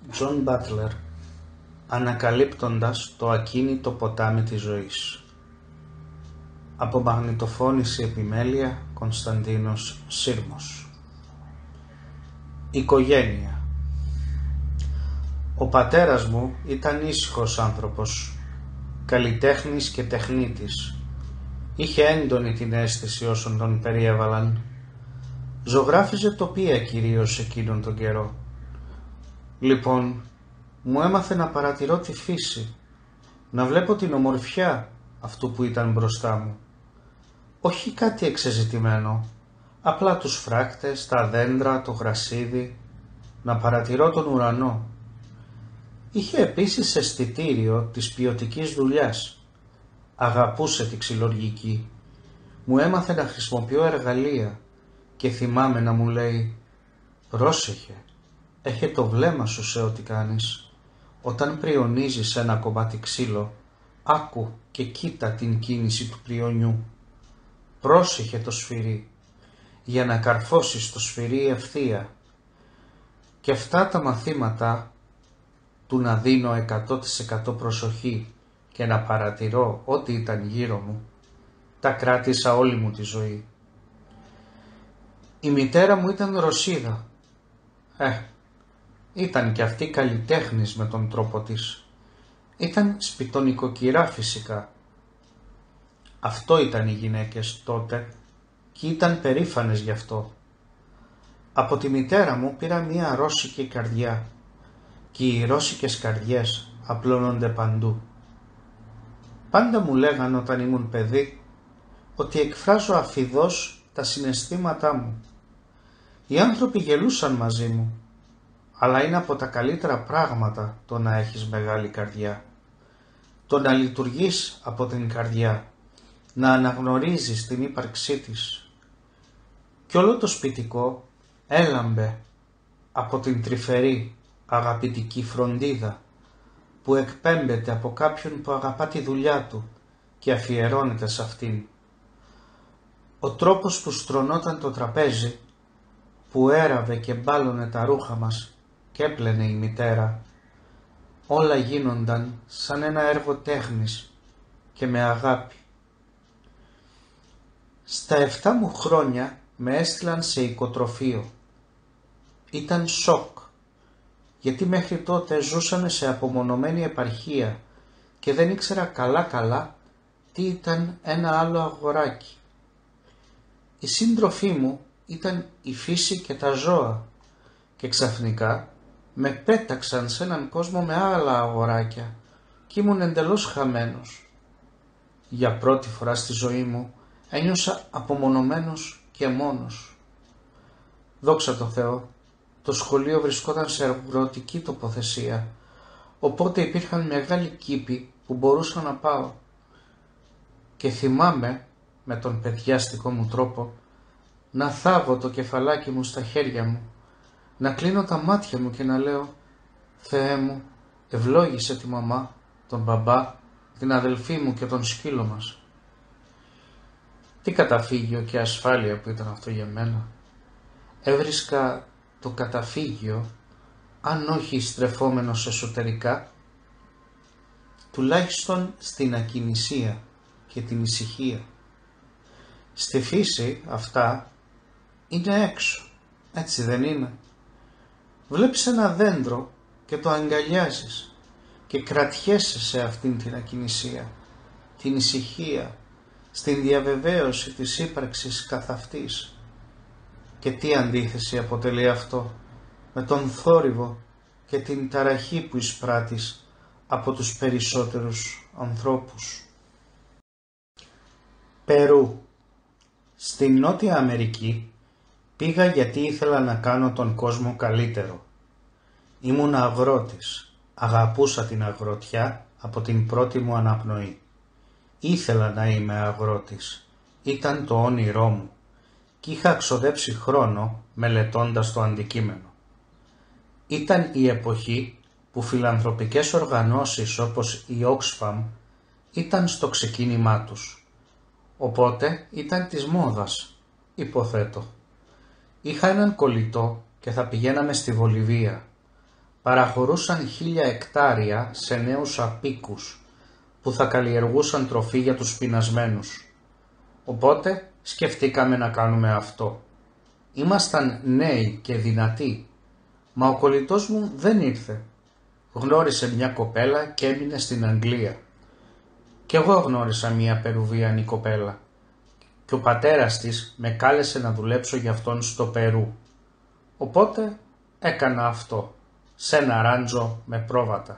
Τζον Μπάτλερ, ανακαλύπτοντας το ακίνητο ποτάμι της ζωής. Από μαγνητοφώνηση επιμέλεια, Κωνσταντίνος Σύρμος. Οικογένεια. Ο πατέρας μου ήταν ήσυχος άνθρωπος, καλλιτέχνης και τεχνίτης. Είχε έντονη την αίσθηση όσων τον περιέβαλαν. Ζωγράφιζε τοπία κυρίως εκείνον τον καιρό. Λοιπόν, μου έμαθε να παρατηρώ τη φύση, να βλέπω την ομορφιά αυτού που ήταν μπροστά μου. Όχι κάτι εξεζητημένο, απλά τους φράκτες, τα δέντρα, το γρασίδι, να παρατηρώ τον ουρανό. Είχε επίσης αισθητήριο της ποιοτικής δουλειάς. Αγαπούσε τη ξυλουργική. Μου έμαθε να χρησιμοποιώ εργαλεία και θυμάμαι να μου λέει «Πρόσεχε, έχε το βλέμμα σου σε ό,τι κάνεις. Όταν πριονίζεις ένα κομμάτι ξύλο, άκου και κοίτα την κίνηση του πριονιού. Πρόσεχε το σφυρί, για να καρφώσεις το σφυρί ευθεία». Και αυτά τα μαθήματα του να δίνω 100% προσοχή και να παρατηρώ ό,τι ήταν γύρω μου, τα κράτησα όλη μου τη ζωή. Η μητέρα μου ήταν Ρωσίδα. Ήταν κι αυτή καλλιτέχνης με τον τρόπο της. Ήταν σπιτονικοκυρά φυσικά. Αυτό ήταν οι γυναίκες τότε και ήταν περήφανες γι' αυτό. Από τη μητέρα μου πήρα μία ρώσικη καρδιά και οι ρώσικες καρδιές απλώνονται παντού. Πάντα μου λέγαν όταν ήμουν παιδί ότι εκφράζω αφιδώς τα συναισθήματά μου. Οι άνθρωποι γελούσαν μαζί μου, αλλά είναι από τα καλύτερα πράγματα το να έχεις μεγάλη καρδιά. Το να λειτουργείς από την καρδιά, να αναγνωρίζεις την ύπαρξή της. Κι όλο το σπιτικό έλαμπε από την τρυφερή αγαπητική φροντίδα που εκπέμπεται από κάποιον που αγαπά τη δουλειά του και αφιερώνεται σε αυτήν. Ο τρόπος που στρωνόταν το τραπέζι, που έραβε και μπάλωνε τα ρούχα μας και έπλαινε η μητέρα, όλα γίνονταν σαν ένα έργο τέχνης και με αγάπη. Στα 7 μου χρόνια με έστειλαν σε οικοτροφείο. Ήταν σοκ, γιατί μέχρι τότε ζούσαμε σε απομονωμένη επαρχία και δεν ήξερα καλά τι ήταν ένα άλλο αγοράκι. Η σύντροφή μου ήταν η φύση και τα ζώα και ξαφνικά με πέταξαν σε έναν κόσμο με άλλα αγοράκια και ήμουν εντελώς χαμένος. Για πρώτη φορά στη ζωή μου ένιωσα απομονωμένος και μόνος. Δόξα τω Θεώ, το σχολείο βρισκόταν σε αγροτική τοποθεσία, οπότε υπήρχαν μεγάλοι κήποι που μπορούσα να πάω. Και θυμάμαι, με τον παιδιάστικο μου τρόπο, να θάβω το κεφαλάκι μου στα χέρια μου, να κλείνω τα μάτια μου και να λέω «Θεέ μου, ευλόγησε τη μαμά, τον μπαμπά, την αδελφή μου και τον σκύλο μας». Τι καταφύγιο και ασφάλεια που ήταν αυτό για μένα. Έβρισκα το καταφύγιο, αν όχι στρεφόμενος εσωτερικά, τουλάχιστον στην ακινησία και την ησυχία. Στη φύση αυτά είναι έξω, έτσι δεν είναι? Βλέπεις ένα δέντρο και το αγκαλιάζεις και κρατιέσαι σε αυτήν την ακινησία, την ησυχία, στην διαβεβαίωση της ύπαρξης καθ' αυτής. Και τι αντίθεση αποτελεί αυτό με τον θόρυβο και την ταραχή που εισπράττεις από τους περισσότερους ανθρώπους. Περού. Στην Νότια Αμερική πήγα γιατί ήθελα να κάνω τον κόσμο καλύτερο. Ήμουν αγρότης, αγαπούσα την αγροτιά από την πρώτη μου αναπνοή. Ήθελα να είμαι αγρότης, ήταν το όνειρό μου και είχα ξοδέψει χρόνο μελετώντας το αντικείμενο. Ήταν η εποχή που φιλανθρωπικές οργανώσεις όπως η Oxfam ήταν στο ξεκίνημά τους. Οπότε ήταν της μόδας, υποθέτω. Είχα έναν κολλητό και θα πηγαίναμε στη Βολιβία. παραχωρούσαν 1000 εκτάρια σε νέους απίκους που θα καλλιεργούσαν τροφή για τους πεινασμένους. Οπότε σκεφτήκαμε να κάνουμε αυτό. Ήμασταν νέοι και δυνατοί, μα ο κολλητός μου δεν ήρθε. Γνώρισε μια κοπέλα και έμεινε στην Αγγλία. Κι εγώ γνώρισα μια Περουβιανή κοπέλα και ο πατέρας της με κάλεσε να δουλέψω για αυτόν στο Περού. Οπότε έκανα αυτό, σε ένα ράντζο με πρόβατα.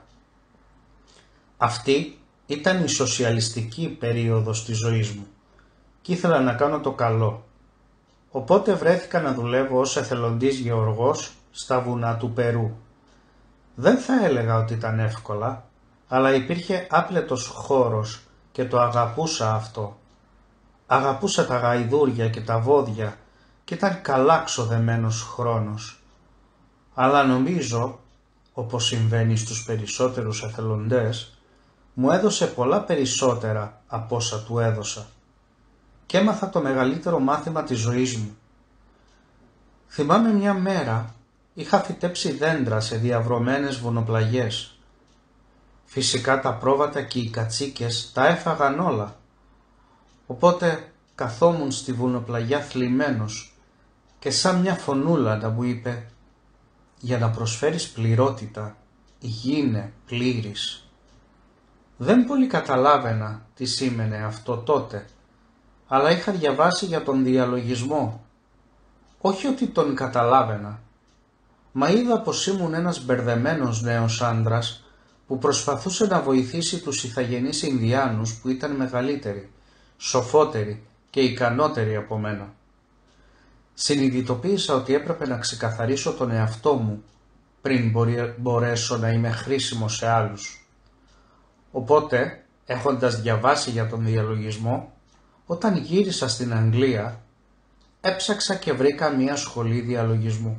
Αυτή ήταν η σοσιαλιστική περίοδος της ζωής μου και ήθελα να κάνω το καλό. Οπότε βρέθηκα να δουλεύω ως εθελοντής γεωργός στα βουνά του Περού. Δεν θα έλεγα ότι ήταν εύκολα, αλλά υπήρχε άπλετος χώρος και το αγαπούσα αυτό. Αγαπούσα τα γαϊδούρια και τα βόδια και ήταν καλά ξοδεμένος χρόνος. Αλλά νομίζω, όπως συμβαίνει στους περισσότερους εθελοντές, μου έδωσε πολλά περισσότερα από όσα του έδωσα και έμαθα το μεγαλύτερο μάθημα της ζωής μου. Θυμάμαι μια μέρα είχα φυτέψει δέντρα σε διαβρωμένες βουνοπλαγιές. Φυσικά τα πρόβατα και οι κατσίκες τα έφαγαν όλα. Οπότε καθόμουν στη βουνοπλαγιά θλιμμένος και σαν μια φωνούλα να μου είπε «Για να προσφέρεις πληρότητα, γίνε πλήρης». Δεν πολύ καταλάβαινα τι σήμαινε αυτό τότε, αλλά είχα διαβάσει για τον διαλογισμό. Όχι ότι τον καταλάβαινα, μα είδα πως ήμουν ένας μπερδεμένος νέος άντρας που προσπαθούσε να βοηθήσει τους ηθαγενείς Ινδιάνους που ήταν μεγαλύτεροι, σοφότεροι και ικανότεροι από μένα. Συνειδητοποίησα ότι έπρεπε να ξεκαθαρίσω τον εαυτό μου πριν μπορέσω να είμαι χρήσιμος σε άλλους. Οπότε, έχοντας διαβάσει για τον διαλογισμό, όταν γύρισα στην Αγγλία, έψαξα και βρήκα μια σχολή διαλογισμού.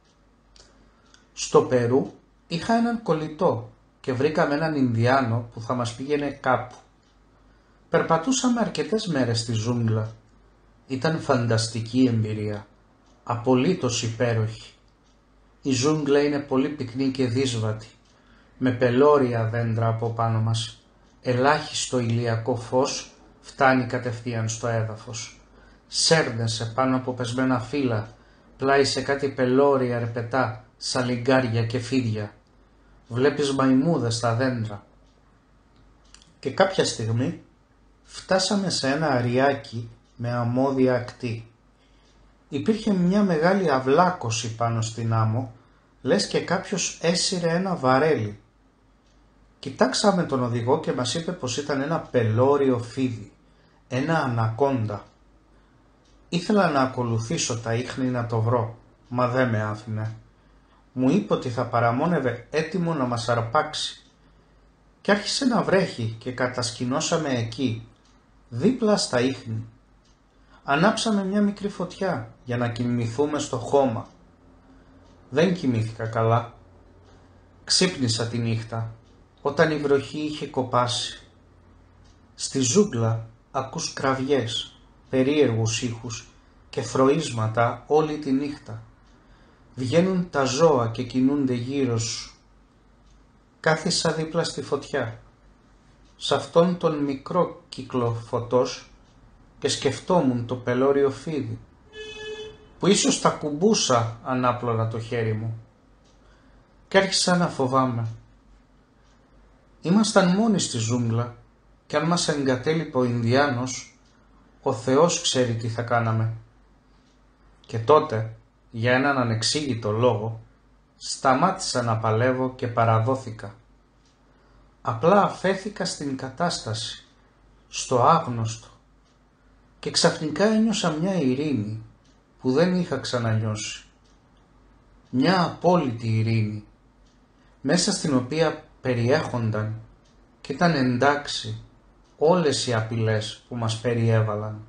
Στο Περού είχα έναν κολλητό και βρήκαμε έναν Ινδιάνο που θα μας πήγαινε κάπου. Περπατούσαμε αρκετές μέρες στη ζούγκλα. Ήταν φανταστική εμπειρία, απολύτως υπέροχη. Η ζούγκλα είναι πολύ πυκνή και δύσβατη, με πελώρια δέντρα από πάνω μας. Ελάχιστο ηλιακό φως φτάνει κατευθείαν στο έδαφος. Σέρνεσαι πάνω από πεσμένα φύλλα, πλάι σε κάτι πελώρια αρπετά, σαλιγκάρια και φίδια. Βλέπεις μαϊμούδες στα δέντρα. Και κάποια στιγμή φτάσαμε σε ένα αριάκι με αμμώδια ακτή. Υπήρχε μια μεγάλη αυλάκωση πάνω στην άμμο, λες και κάποιος έσυρε ένα βαρέλι. Κοιτάξαμε τον οδηγό και μας είπε πως ήταν ένα πελώριο φίδι, ένα ανακόντα. Ήθελα να ακολουθήσω τα ίχνη να το βρω, μα δεν με άφηνε. Μου είπε ότι θα παραμόνευε έτοιμο να μας αρπάξει. Και άρχισε να βρέχει και κατασκηνώσαμε εκεί, δίπλα στα ίχνη. Ανάψαμε μια μικρή φωτιά για να κοιμηθούμε στο χώμα. Δεν κοιμήθηκα καλά. Ξύπνησα τη νύχτα, όταν η βροχή είχε κοπάσει. Στη ζούγκλα ακούς κραυγές, περίεργους ήχους και θροίσματα όλη τη νύχτα. Βγαίνουν τα ζώα και κινούνται γύρω σου. Κάθισα δίπλα στη φωτιά, σε αυτόν τον μικρό κύκλο φωτός και σκεφτόμουν το πελώριο φίδι, που ίσως τα κουμπούσα αν άπλωνα το χέρι μου. Και άρχισα να φοβάμαι. Ήμασταν μόνοι στη ζούγκλα και αν μας εγκατέλειπε ο Ινδιάνος, ο Θεός ξέρει τι θα κάναμε. Και τότε, για έναν ανεξήγητο λόγο, σταμάτησα να παλεύω και παραδόθηκα. Απλά αφέθηκα στην κατάσταση, στο άγνωστο, και ξαφνικά ένιωσα μια ειρήνη που δεν είχα ξανανιώσει. Μια απόλυτη ειρήνη, μέσα στην οποία περιέχονταν και ήταν εντάξει όλες οι απειλές που μας περιέβαλαν.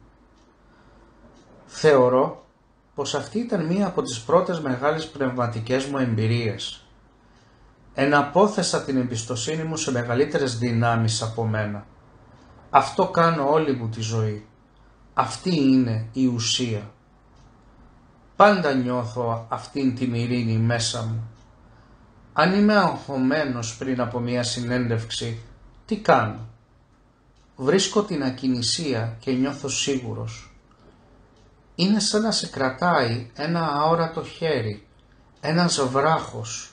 Θεωρώ πως αυτή ήταν μία από τις πρώτες μεγάλες πνευματικές μου εμπειρίες. Εναπόθεσα την εμπιστοσύνη μου σε μεγαλύτερες δυνάμεις από μένα. Αυτό κάνω όλη μου τη ζωή. Αυτή είναι η ουσία. Πάντα νιώθω αυτήν την ειρήνη μέσα μου. Αν είμαι αγχωμένος πριν από μια συνέντευξη, τι κάνω? Βρίσκω την ακινησία και νιώθω σίγουρος. Είναι σαν να σε κρατάει ένα αόρατο χέρι, ένας βράχος.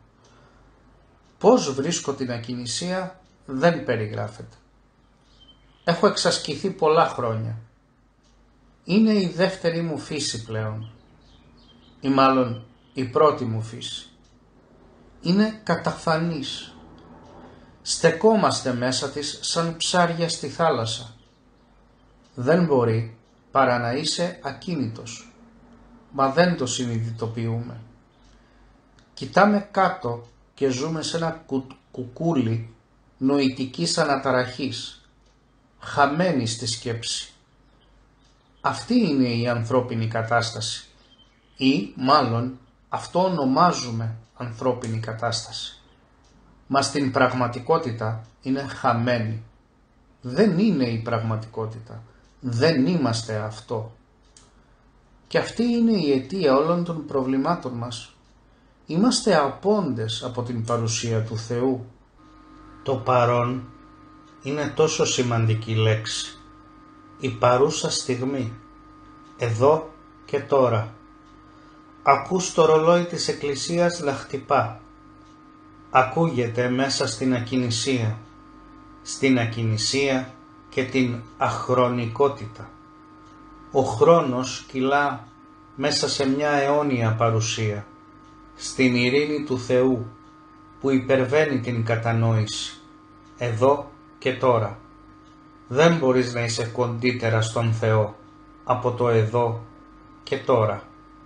Πώς βρίσκω την ακινησία δεν περιγράφεται. Έχω εξασκηθεί πολλά χρόνια. Είναι η δεύτερη μου φύση πλέον. Ή μάλλον η πρώτη μου φύση. Είναι καταφανής. Στεκόμαστε μέσα της σαν ψάρια στη θάλασσα. Δεν μπορεί παρά να είσαι ακίνητος. Μα δεν το συνειδητοποιούμε. Κοιτάμε κάτω και ζούμε σε ένα κουκούλι νοητικής αναταραχής, χαμένη στη σκέψη. Αυτή είναι η ανθρώπινη κατάσταση ή μάλλον αυτό ονομάζουμε ανθρώπινη κατάσταση. Μα στην πραγματικότητα είναι χαμένη. Δεν είναι η πραγματικότητα. Δεν είμαστε αυτό. Και αυτή είναι η αιτία όλων των προβλημάτων μας. Είμαστε απόντες από την παρουσία του Θεού. Το παρόν είναι τόσο σημαντική λέξη. Η παρούσα στιγμή. Εδώ και τώρα. Ακούς το ρολόι της εκκλησίας να χτυπά. Ακούγεται μέσα στην ακινησία. Στην ακινησία και την αχρονικότητα. Ο χρόνος κυλά μέσα σε μια αιώνια παρουσία. Στην ειρήνη του Θεού που υπερβαίνει την κατανόηση. Εδώ και τώρα. Δεν μπορείς να είσαι κοντύτερα στον Θεό από το εδώ και τώρα.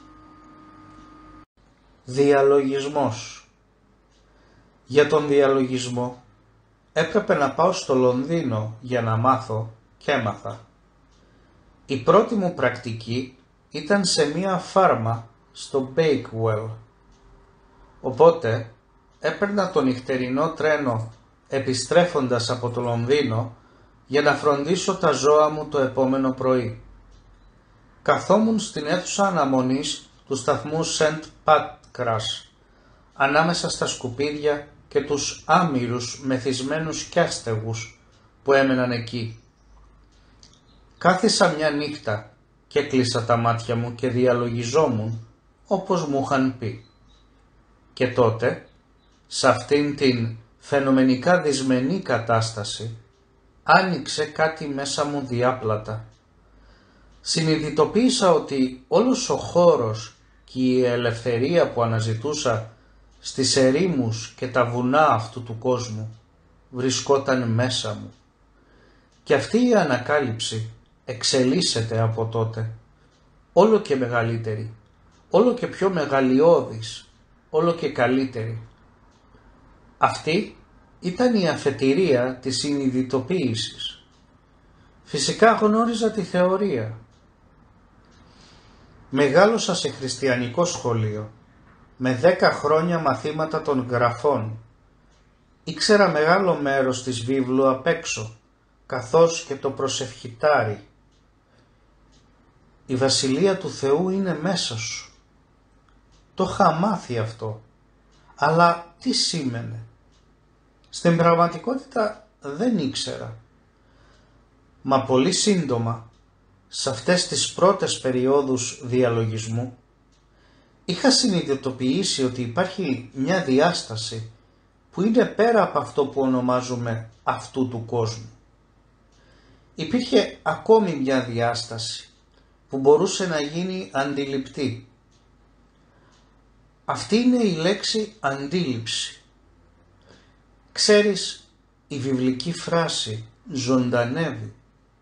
Διαλογισμός. Για τον διαλογισμό έπρεπε να πάω στο Λονδίνο για να μάθω και έμαθα. Η πρώτη μου πρακτική ήταν σε μία φάρμα στο Bakewell. Οπότε έπαιρνα το νυχτερινό τρένο επιστρέφοντας από το Λονδίνο για να φροντίσω τα ζώα μου το επόμενο πρωί. Καθόμουν στην αίθουσα αναμονής του σταθμού St. Pancras, ανάμεσα στα σκουπίδια και τους άμυρους μεθυσμένους κι άστεγους που έμεναν εκεί. Κάθισα μια νύχτα και κλείσα τα μάτια μου και διαλογιζόμουν όπως μου είχαν πει. Και τότε, σε αυτήν την φαινομενικά δυσμενή κατάσταση, άνοιξε κάτι μέσα μου διάπλατα. Συνειδητοποίησα ότι όλος ο χώρος και η ελευθερία που αναζητούσα στις ερήμους και τα βουνά αυτού του κόσμου βρισκόταν μέσα μου. Και αυτή η ανακάλυψη εξελίσσεται από τότε, όλο και μεγαλύτερη, όλο και πιο μεγαλειώδης, όλο και καλύτερη. Αυτή ήταν η αφετηρία της συνειδητοποίησης. Φυσικά γνώριζα τη θεωρία. Μεγάλωσα σε χριστιανικό σχολείο, με 10 χρόνια μαθήματα των γραφών. Ήξερα μεγάλο μέρος της βίβλου απ' έξω, καθώς και το προσευχητάρι. Η Βασιλεία του Θεού είναι μέσα σου. Το είχα μάθει αυτό, αλλά τι σήμαινε? Στην πραγματικότητα δεν ήξερα. Μα πολύ σύντομα, σε αυτές τις πρώτες περιόδους διαλογισμού, είχα συνειδητοποιήσει ότι υπάρχει μια διάσταση που είναι πέρα από αυτό που ονομάζουμε αυτού του κόσμου. Υπήρχε ακόμη μια διάσταση που μπορούσε να γίνει αντιληπτή. Αυτή είναι η λέξη αντίληψη. Ξέρεις, η βιβλική φράση ζωντανεύει.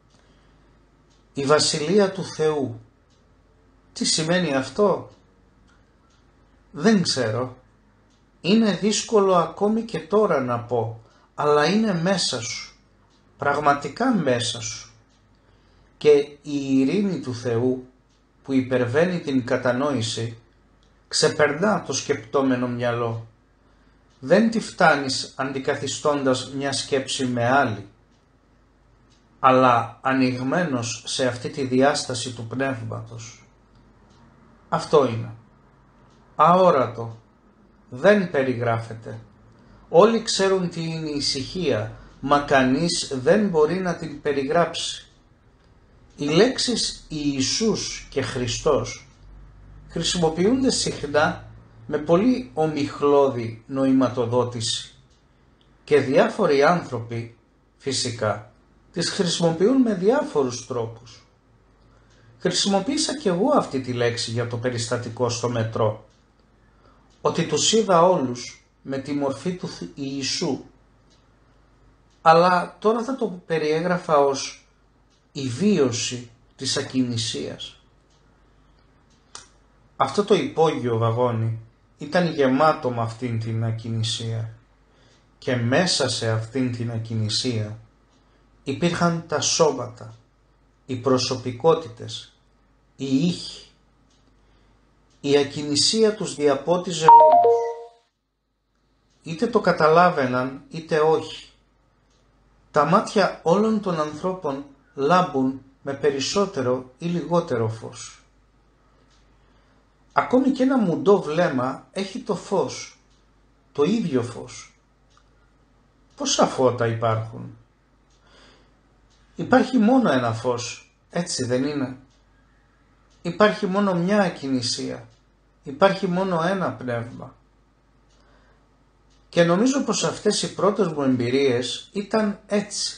Η Βασιλεία του Θεού. Τι σημαίνει αυτό? Δεν ξέρω. Είναι δύσκολο ακόμη και τώρα να πω, αλλά είναι μέσα σου. Πραγματικά μέσα σου. Και η ειρήνη του Θεού που υπερβαίνει την κατανόηση ξεπερνά το σκεπτόμενο μυαλό. Δεν τη φτάνεις αντικαθιστώντας μια σκέψη με άλλη, αλλά ανοιγμένος σε αυτή τη διάσταση του πνεύματος. Αυτό είναι. Αόρατο, δεν περιγράφεται. Όλοι ξέρουν τι είναι η ησυχία, μα κανείς δεν μπορεί να την περιγράψει. Οι λέξεις Ιησούς και Χριστός χρησιμοποιούνται συχνά με πολύ ομιχλώδη νοηματοδότηση και διάφοροι άνθρωποι φυσικά τις χρησιμοποιούν με διάφορους τρόπους. Χρησιμοποίησα και εγώ αυτή τη λέξη για το περιστατικό στο μετρό, ότι τους είδα όλους με τη μορφή του Ιησού, αλλά τώρα θα το περιέγραφα ως η βίωση της ακινησίας. Αυτό το υπόγειο βαγόνι ήταν γεμάτο με αυτήν την ακινησία και μέσα σε αυτήν την ακινησία υπήρχαν τα σώματα, οι προσωπικότητες, οι ήχοι. Η ακινησία τους διαπότιζε όλους. Είτε το καταλάβαιναν είτε όχι. Τα μάτια όλων των ανθρώπων λάμπουν με περισσότερο ή λιγότερο φως. Ακόμη και ένα μουντό βλέμμα έχει το φως, το ίδιο φως. Πόσα φώτα υπάρχουν? Υπάρχει μόνο ένα φως, έτσι δεν είναι? Υπάρχει μόνο μια ακινησία, υπάρχει μόνο ένα πνεύμα. Και νομίζω πως αυτές οι πρώτες μου εμπειρίες ήταν έτσι.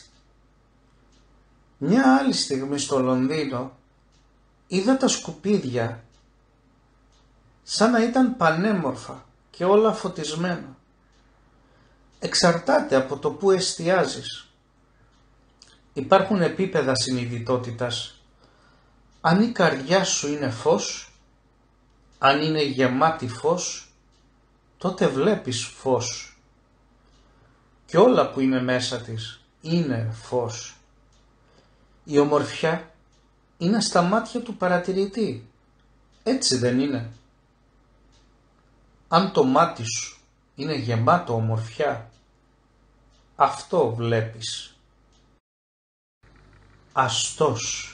Μια άλλη στιγμή στο Λονδίνο είδα τα σκουπίδια σαν να ήταν πανέμορφα και όλα φωτισμένα. Εξαρτάται από το που εστιάζεις. Υπάρχουν επίπεδα συνειδητότητας. Αν η καρδιά σου είναι φως, αν είναι γεμάτη φως, τότε βλέπεις φως. Και όλα που είναι μέσα της είναι φως. Η ομορφιά είναι στα μάτια του παρατηρητή. Έτσι δεν είναι? Αν το μάτι σου είναι γεμάτο ομορφιά, αυτό βλέπεις. Αστός.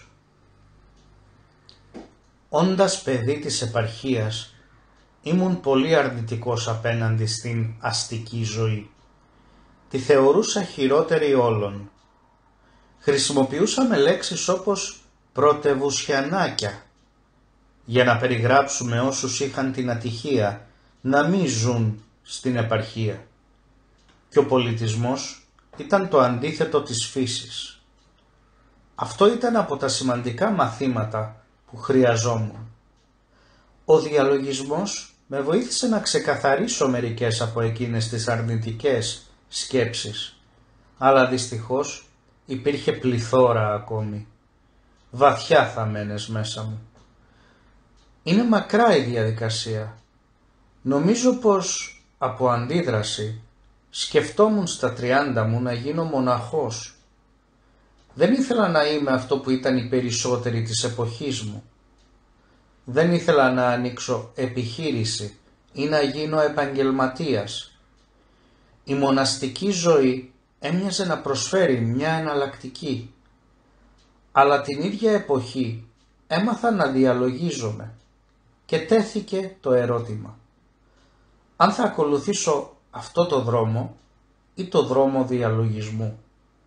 Όντας παιδί της επαρχίας, ήμουν πολύ αρνητικός απέναντι στην αστική ζωή. Τη θεωρούσα χειρότερη όλων. Χρησιμοποιούσαμε λέξεις όπως πρωτευουσιανάκια για να περιγράψουμε όσους είχαν την ατυχία να μην ζουν στην επαρχία. Και ο πολιτισμός ήταν το αντίθετο της φύσης. Αυτό ήταν από τα σημαντικά μαθήματα που χρειαζόμουν. Ο διαλογισμός με βοήθησε να ξεκαθαρίσω μερικές από εκείνες τις αρνητικές σκέψεις, αλλά δυστυχώς υπήρχε πληθώρα ακόμη, βαθιά θαμμένες μέσα μου. Είναι μακρά η διαδικασία. Νομίζω πως από αντίδραση σκεφτόμουν στα 30 μου να γίνω μοναχός. Δεν ήθελα να είμαι αυτό που ήταν οι περισσότεροι της εποχής μου. Δεν ήθελα να ανοίξω επιχείρηση ή να γίνω επαγγελματίας. Η μοναστική ζωή έμοιαζε να προσφέρει μια εναλλακτική. Αλλά την ίδια εποχή έμαθα να διαλογίζομαι και τέθηκε το ερώτημα. Αν θα ακολουθήσω αυτό το δρόμο ή το δρόμο διαλογισμού.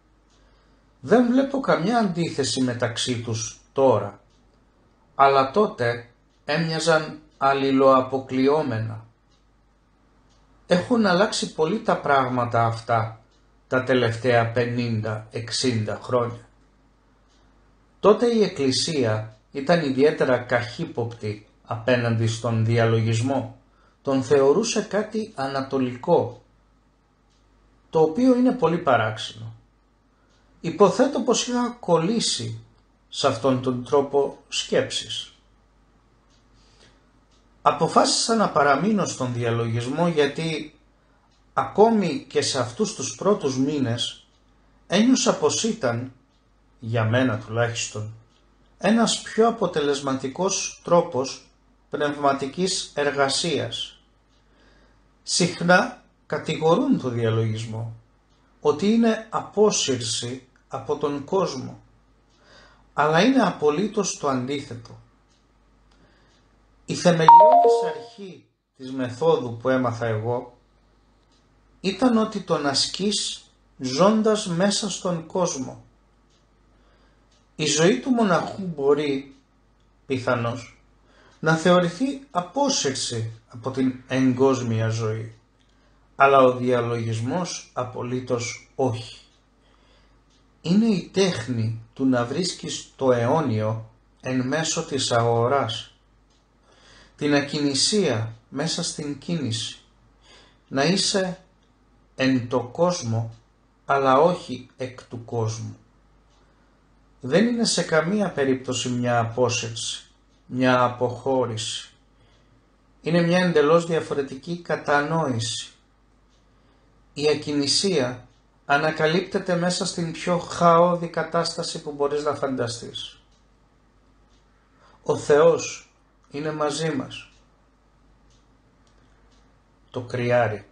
Δεν βλέπω καμιά αντίθεση μεταξύ τους τώρα, αλλά τότε έμοιαζαν αλληλοαποκλειόμενα. Έχουν αλλάξει πολύ τα πράγματα αυτά τα τελευταία 50-60 χρόνια. Τότε η Εκκλησία ήταν ιδιαίτερα καχύποπτη απέναντι στον διαλογισμό. Τον θεωρούσε κάτι ανατολικό, το οποίο είναι πολύ παράξενο. Υποθέτω πως είχα κολλήσει σε αυτόν τον τρόπο σκέψης. Αποφάσισα να παραμείνω στον διαλογισμό γιατί ακόμη και σε αυτούς τους πρώτους μήνες ένιωσα πως ήταν, για μένα τουλάχιστον, ένας πιο αποτελεσματικός τρόπος πνευματικής εργασίας. Συχνά κατηγορούν το διαλογισμό ότι είναι απόσυρση από τον κόσμο, αλλά είναι απολύτως το αντίθετο. Η θεμελιώδης αρχή της μεθόδου που έμαθα εγώ ήταν ότι τον ασκείς ζώντας μέσα στον κόσμο. Η ζωή του μοναχού μπορεί, πιθανώς, να θεωρηθεί απόσυρση από την εγκόσμια ζωή, αλλά ο διαλογισμός απολύτως όχι. Είναι η τέχνη του να βρίσκεις το αιώνιο εν μέσω της αγοράς, την ακινησία μέσα στην κίνηση, να είσαι εν το κόσμο αλλά όχι εκ του κόσμου. Δεν είναι σε καμία περίπτωση μια απόσυρση, μια αποχώρηση. Είναι μια εντελώς διαφορετική κατανόηση. Η ακινησία ανακαλύπτεται μέσα στην πιο χαόδη κατάσταση που μπορείς να φανταστείς. Ο Θεός είναι μαζί μας. Το κρυάρι.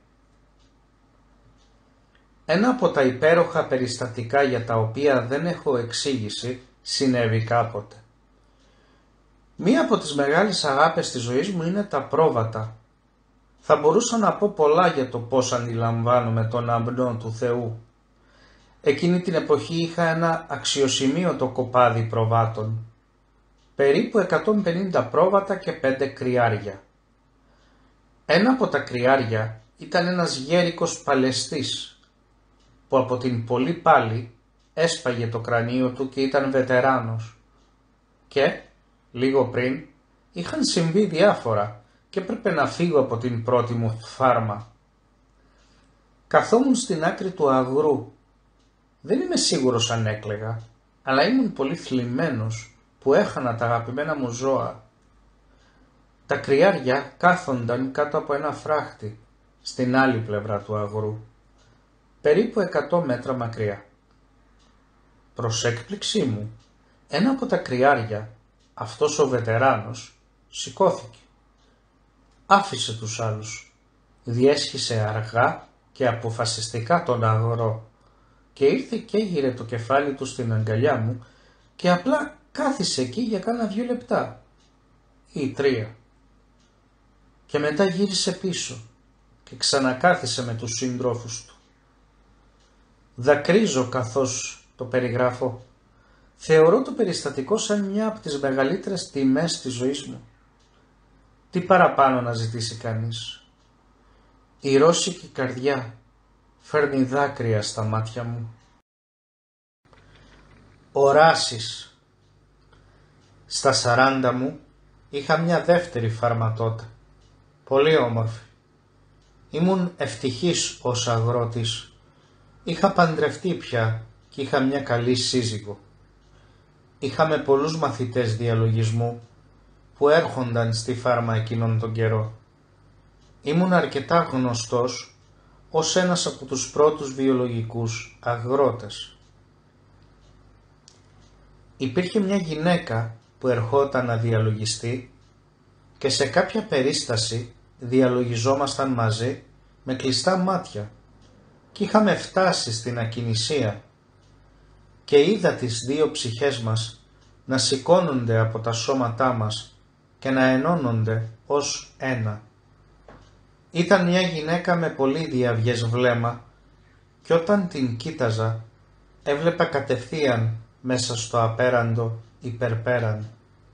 Ένα από τα υπέροχα περιστατικά για τα οποία δεν έχω εξήγηση συνέβη κάποτε. Μία από τις μεγάλες αγάπες της ζωής μου είναι τα πρόβατα. Θα μπορούσα να πω πολλά για το πώς αντιλαμβάνομαι τον αμπνό του Θεού. Εκείνη την εποχή είχα ένα αξιοσημείωτο κοπάδι προβάτων. Περίπου 150 πρόβατα και 5 κρυάρια. Ένα από τα κρυάρια ήταν ένας γέρικος παλαιστής, που από την πολύ πάλη έσπαγε το κρανίο του και ήταν βετεράνος. Και, λίγο πριν, είχαν συμβεί διάφορα και έπρεπε να φύγω από την πρώτη μου φάρμα. Καθόμουν στην άκρη του αγρού. Δεν είμαι σίγουρος αν έκλαιγα, αλλά ήμουν πολύ θλιμμένος που έχανα τα αγαπημένα μου ζώα. Τα κρυάρια κάθονταν κάτω από ένα φράχτη, στην άλλη πλευρά του αγρού, περίπου 100 μέτρα μακριά. Προς έκπληξή μου, ένα από τα κρυάρια, αυτός ο βετεράνος, σηκώθηκε. Άφησε τους άλλους, διέσχισε αργά και αποφασιστικά τον αγρό και ήρθε και γύρε το κεφάλι του στην αγκαλιά μου και απλά κάθισε εκεί για κάνα 2 λεπτά ή 3. Και μετά γύρισε πίσω και ξανακάθισε με τους συντρόφους του. Δακρύζω καθώς το περιγράφω. Θεωρώ το περιστατικό σαν μια από τις μεγαλύτερες τιμές της ζωής μου. Τι παραπάνω να ζητήσει κανείς. Η ρώσικη καρδιά φέρνει δάκρυα στα μάτια μου. Οράσεις. Στα 40 μου είχα μια δεύτερη φάρμα τότε. Πολύ όμορφη. Ήμουν ευτυχής ως αγρότης. Είχα παντρευτεί πια και είχα μια καλή σύζυγο. Είχαμε πολλούς μαθητές διαλογισμού που έρχονταν στη φάρμα εκείνον τον καιρό. Ήμουν αρκετά γνωστός ως ένας από τους πρώτους βιολογικούς αγρότες. Υπήρχε μια γυναίκα που ερχόταν να διαλογιστεί και σε κάποια περίσταση διαλογιζόμασταν μαζί με κλειστά μάτια και είχαμε φτάσει στην ακινησία και είδα τις 2 ψυχές μας να σηκώνονται από τα σώματά μας και να ενώνονται ως ένα. Ήταν μια γυναίκα με πολύ διαυγές βλέμμα και όταν την κοίταζα έβλεπα κατευθείαν μέσα στο απέραντο υπερπέραν.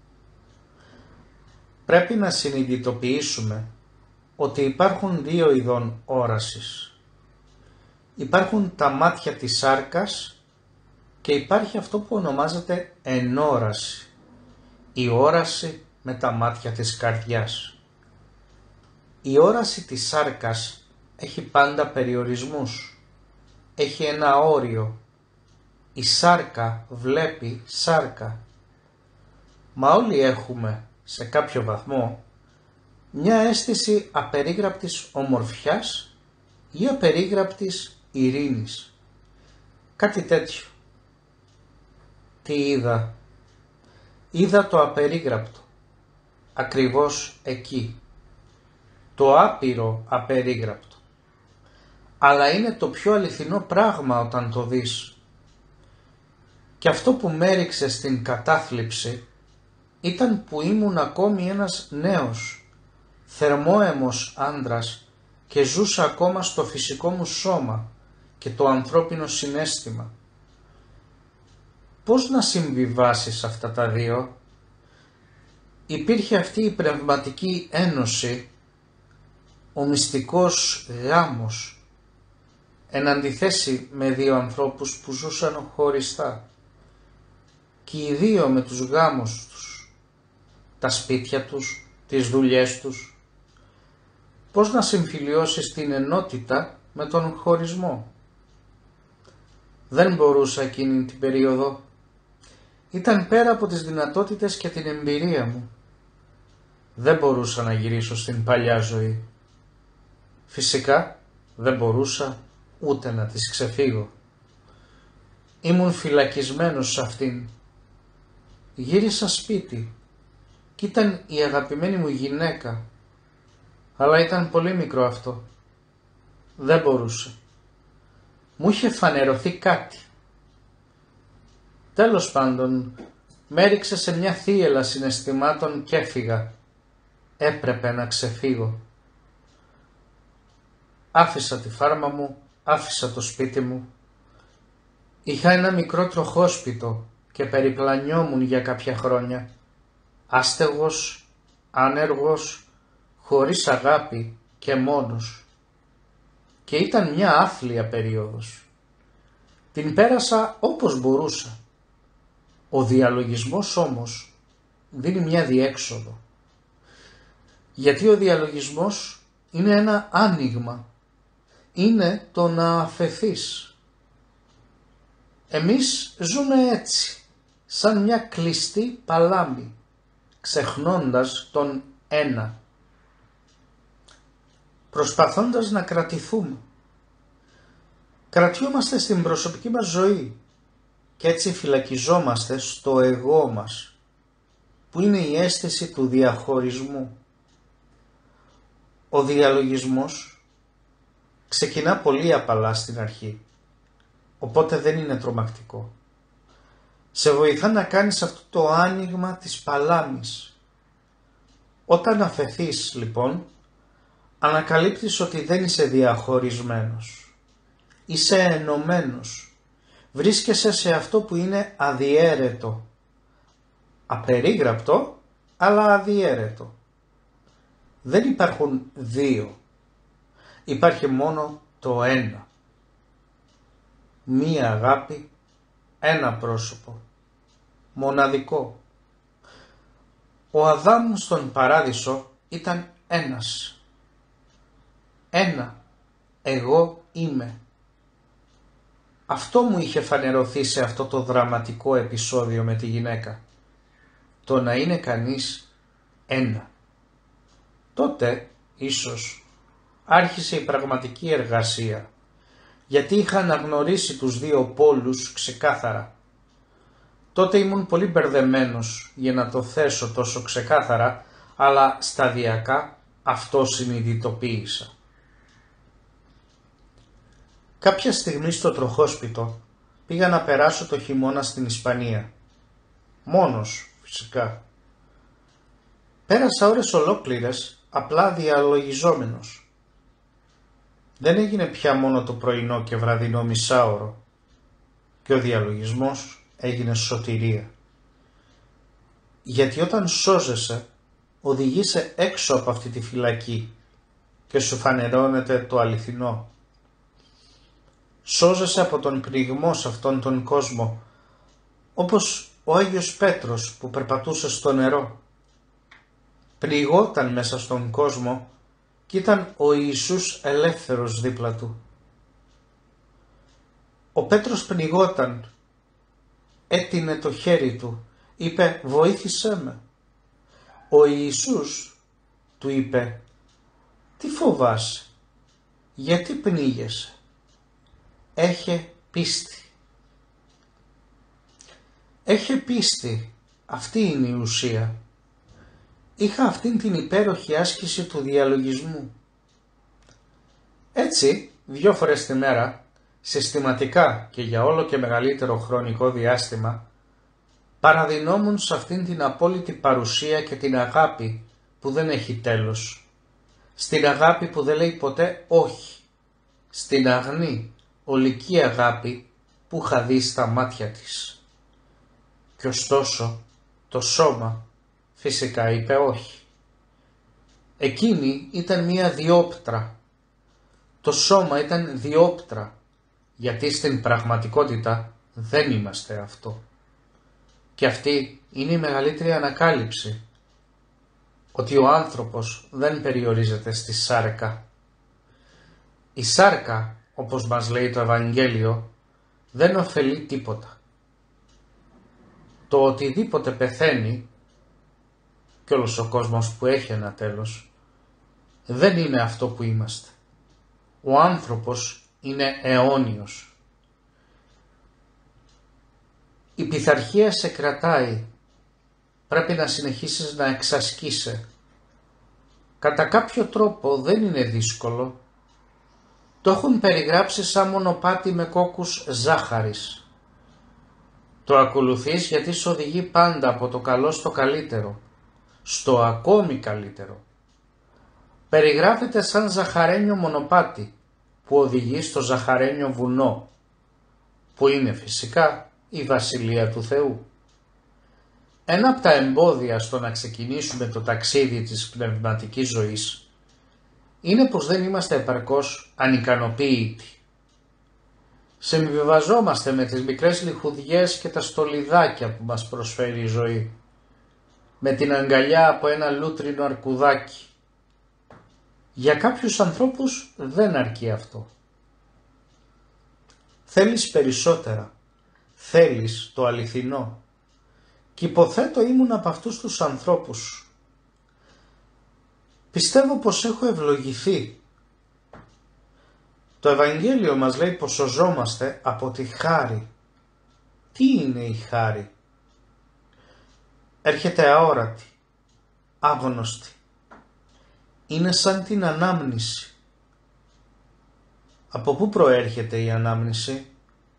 Πρέπει να συνειδητοποιήσουμε ότι υπάρχουν 2 ειδών όρασης. Υπάρχουν τα μάτια της σάρκας και υπάρχει αυτό που ονομάζεται ενόραση, η όραση με τα μάτια της καρδιάς. Η όραση της σάρκας έχει πάντα περιορισμούς, έχει ένα όριο. Η σάρκα βλέπει σάρκα. Μα όλοι έχουμε, σε κάποιο βαθμό, μια αίσθηση απερίγραπτης ομορφιάς ή απερίγραπτης ειρήνης. Κάτι τέτοιο. Τι είδα? Είδα το απερίγραπτο. Ακριβώς εκεί. Το άπειρο απερίγραπτο. Αλλά είναι το πιο αληθινό πράγμα όταν το δεις. Και αυτό που με έριξε στην κατάθλιψη ήταν που ήμουν ακόμη ένας νέος, θερμόαιμος άντρας και ζούσα ακόμα στο φυσικό μου σώμα και το ανθρώπινο συναίσθημα. Πώς να συμβιβάσεις αυτά τα δύο? Υπήρχε αυτή η πνευματική ένωση, ο μυστικός γάμος, εν αντιθέσει με δύο ανθρώπους που ζούσαν χωριστά, και οι δύο με τους γάμους τους, τα σπίτια τους, τις δουλειές τους. Πώς να συμφιλιώσεις την ενότητα με τον χωρισμό? Δεν μπορούσα εκείνη την περίοδο. Ήταν πέρα από τις δυνατότητες και την εμπειρία μου. Δεν μπορούσα να γυρίσω στην παλιά ζωή. Φυσικά δεν μπορούσα ούτε να της ξεφύγω. Ήμουν φυλακισμένος σε αυτήν. Γύρισα σπίτι κι ήταν η αγαπημένη μου γυναίκα, αλλά ήταν πολύ μικρό αυτό. Δεν μπορούσε. Μου είχε φανερωθεί κάτι. Τέλος πάντων, με έριξε σε μια θύελλα συναισθημάτων και έφυγα. Έπρεπε να ξεφύγω. Άφησα τη φάρμα μου, άφησα το σπίτι μου. Είχα ένα μικρό τροχόσπιτο και περιπλανιόμουν για κάποια χρόνια. Άστεγος, άνεργος, χωρίς αγάπη και μόνος. Και ήταν μια άθλια περίοδος. Την πέρασα όπως μπορούσα. Ο διαλογισμός όμως δίνει μια διέξοδο. Γιατί ο διαλογισμός είναι ένα άνοιγμα. Είναι το να αφεθείς. Εμείς ζούμε έτσι, σαν μια κλειστή παλάμη, ξεχνώντας τον ένα. Προσπαθώντας να κρατηθούμε. Κρατιόμαστε στην προσωπική μας ζωή και έτσι φυλακιζόμαστε στο εγώ μας, που είναι η αίσθηση του διαχωρισμού. Ο διαλογισμός ξεκινά πολύ απαλά στην αρχή, οπότε δεν είναι τρομακτικό. Σε βοηθά να κάνεις αυτό το άνοιγμα της παλάμης. Όταν αφεθείς λοιπόν, ανακαλύπτεις ότι δεν είσαι διαχωρισμένος. Είσαι ενωμένος. Βρίσκεσαι σε αυτό που είναι αδιέρετο. Απερίγραπτο, αλλά αδιέρετο. Δεν υπάρχουν δύο. Υπάρχει μόνο το ένα. Μία αγάπη, ένα πρόσωπο. Μοναδικό. Ο Αδάμ στον παράδεισο ήταν ένας. Ένα. Εγώ είμαι. Αυτό μου είχε φανερωθεί σε αυτό το δραματικό επεισόδιο με τη γυναίκα. Το να είναι κανείς ένα. Τότε, ίσως, άρχισε η πραγματική εργασία, γιατί είχα αναγνωρίσει τους δύο πόλους ξεκάθαρα. Τότε ήμουν πολύ μπερδεμένος για να το θέσω τόσο ξεκάθαρα, αλλά σταδιακά αυτό συνειδητοποίησα. Κάποια στιγμή στο τροχόσπιτο πήγα να περάσω το χειμώνα στην Ισπανία. Μόνος, φυσικά. Πέρασα ώρες ολόκληρες απλά διαλογιζόμενος. Δεν έγινε πια μόνο το πρωινό και βραδινό μισάωρο και ο διαλογισμός έγινε σωτηρία. Γιατί όταν σώζεσαι, οδηγείσαι έξω από αυτή τη φυλακή και σου φανερώνεται το αληθινό. Σώζεσαι από τον πνιγμό σε αυτόν τον κόσμο, όπως ο Άγιος Πέτρος που περπατούσε στο νερό. Πνιγόταν μέσα στον κόσμο και ήταν ο Ιησούς ελεύθερος δίπλα του. Ο Πέτρος πνιγόταν, έτεινε το χέρι του, είπε «Βοήθησέ με». Ο Ιησούς του είπε «Τι φοβάσαι, γιατί πνίγεσαι, έχε πίστη». Έχε πίστη, αυτή είναι η ουσία. Είχα αυτήν την υπέροχη άσκηση του διαλογισμού. Έτσι, 2 φορές τη μέρα, συστηματικά και για όλο και μεγαλύτερο χρονικό διάστημα, παραδεινόμουν σε αυτήν την απόλυτη παρουσία και την αγάπη που δεν έχει τέλος. στην αγάπη που δεν λέει ποτέ όχι, στην αγνή, ολική αγάπη που είχα δει στα μάτια της. Κι ωστόσο το σώμα φυσικά είπε όχι. Εκείνη ήταν μία διόπτρα. Το σώμα ήταν διόπτρα, γιατί στην πραγματικότητα δεν είμαστε αυτό. Και αυτή είναι η μεγαλύτερη ανακάλυψη, ότι ο άνθρωπος δεν περιορίζεται στη σάρκα. Η σάρκα, όπως μας λέει το Ευαγγέλιο, δεν ωφελεί τίποτα. Το οτιδήποτε πεθαίνει, και όλος ο κόσμος που έχει ένα τέλος, δεν είναι αυτό που είμαστε. Ο άνθρωπος είναι αιώνιος. Η πειθαρχία σε κρατάει. Πρέπει να συνεχίσεις να εξασκείσαι. Κατά κάποιο τρόπο δεν είναι δύσκολο. Το έχουν περιγράψει σαν μονοπάτι με κόκκους ζάχαρης. Το ακολουθείς γιατί σε οδηγεί πάντα από το καλό στο καλύτερο, στο ακόμη καλύτερο. Περιγράφεται σαν ζαχαρένιο μονοπάτι που οδηγεί στο ζαχαρένιο βουνό, που είναι φυσικά η Βασιλεία του Θεού. Ένα από τα εμπόδια στο να ξεκινήσουμε το ταξίδι της πνευματικής ζωής είναι πως δεν είμαστε επαρκώς ανικανοποίητοι. Συμβιβαζόμαστε με τις μικρές λιχουδιές και τα στολιδάκια που μας προσφέρει η ζωή, με την αγκαλιά από ένα λούτρινο αρκουδάκι. Για κάποιους ανθρώπους δεν αρκεί αυτό. Θέλεις περισσότερα, θέλεις το αληθινό. Και υποθέτω ήμουν από αυτούς τους ανθρώπους. Πιστεύω πως έχω ευλογηθεί. Το Ευαγγέλιο μας λέει πως σωζόμαστε από τη χάρη. Τι είναι η χάρη? Έρχεται αόρατη, άγνωστη. Είναι σαν την ανάμνηση. Από πού προέρχεται η ανάμνηση?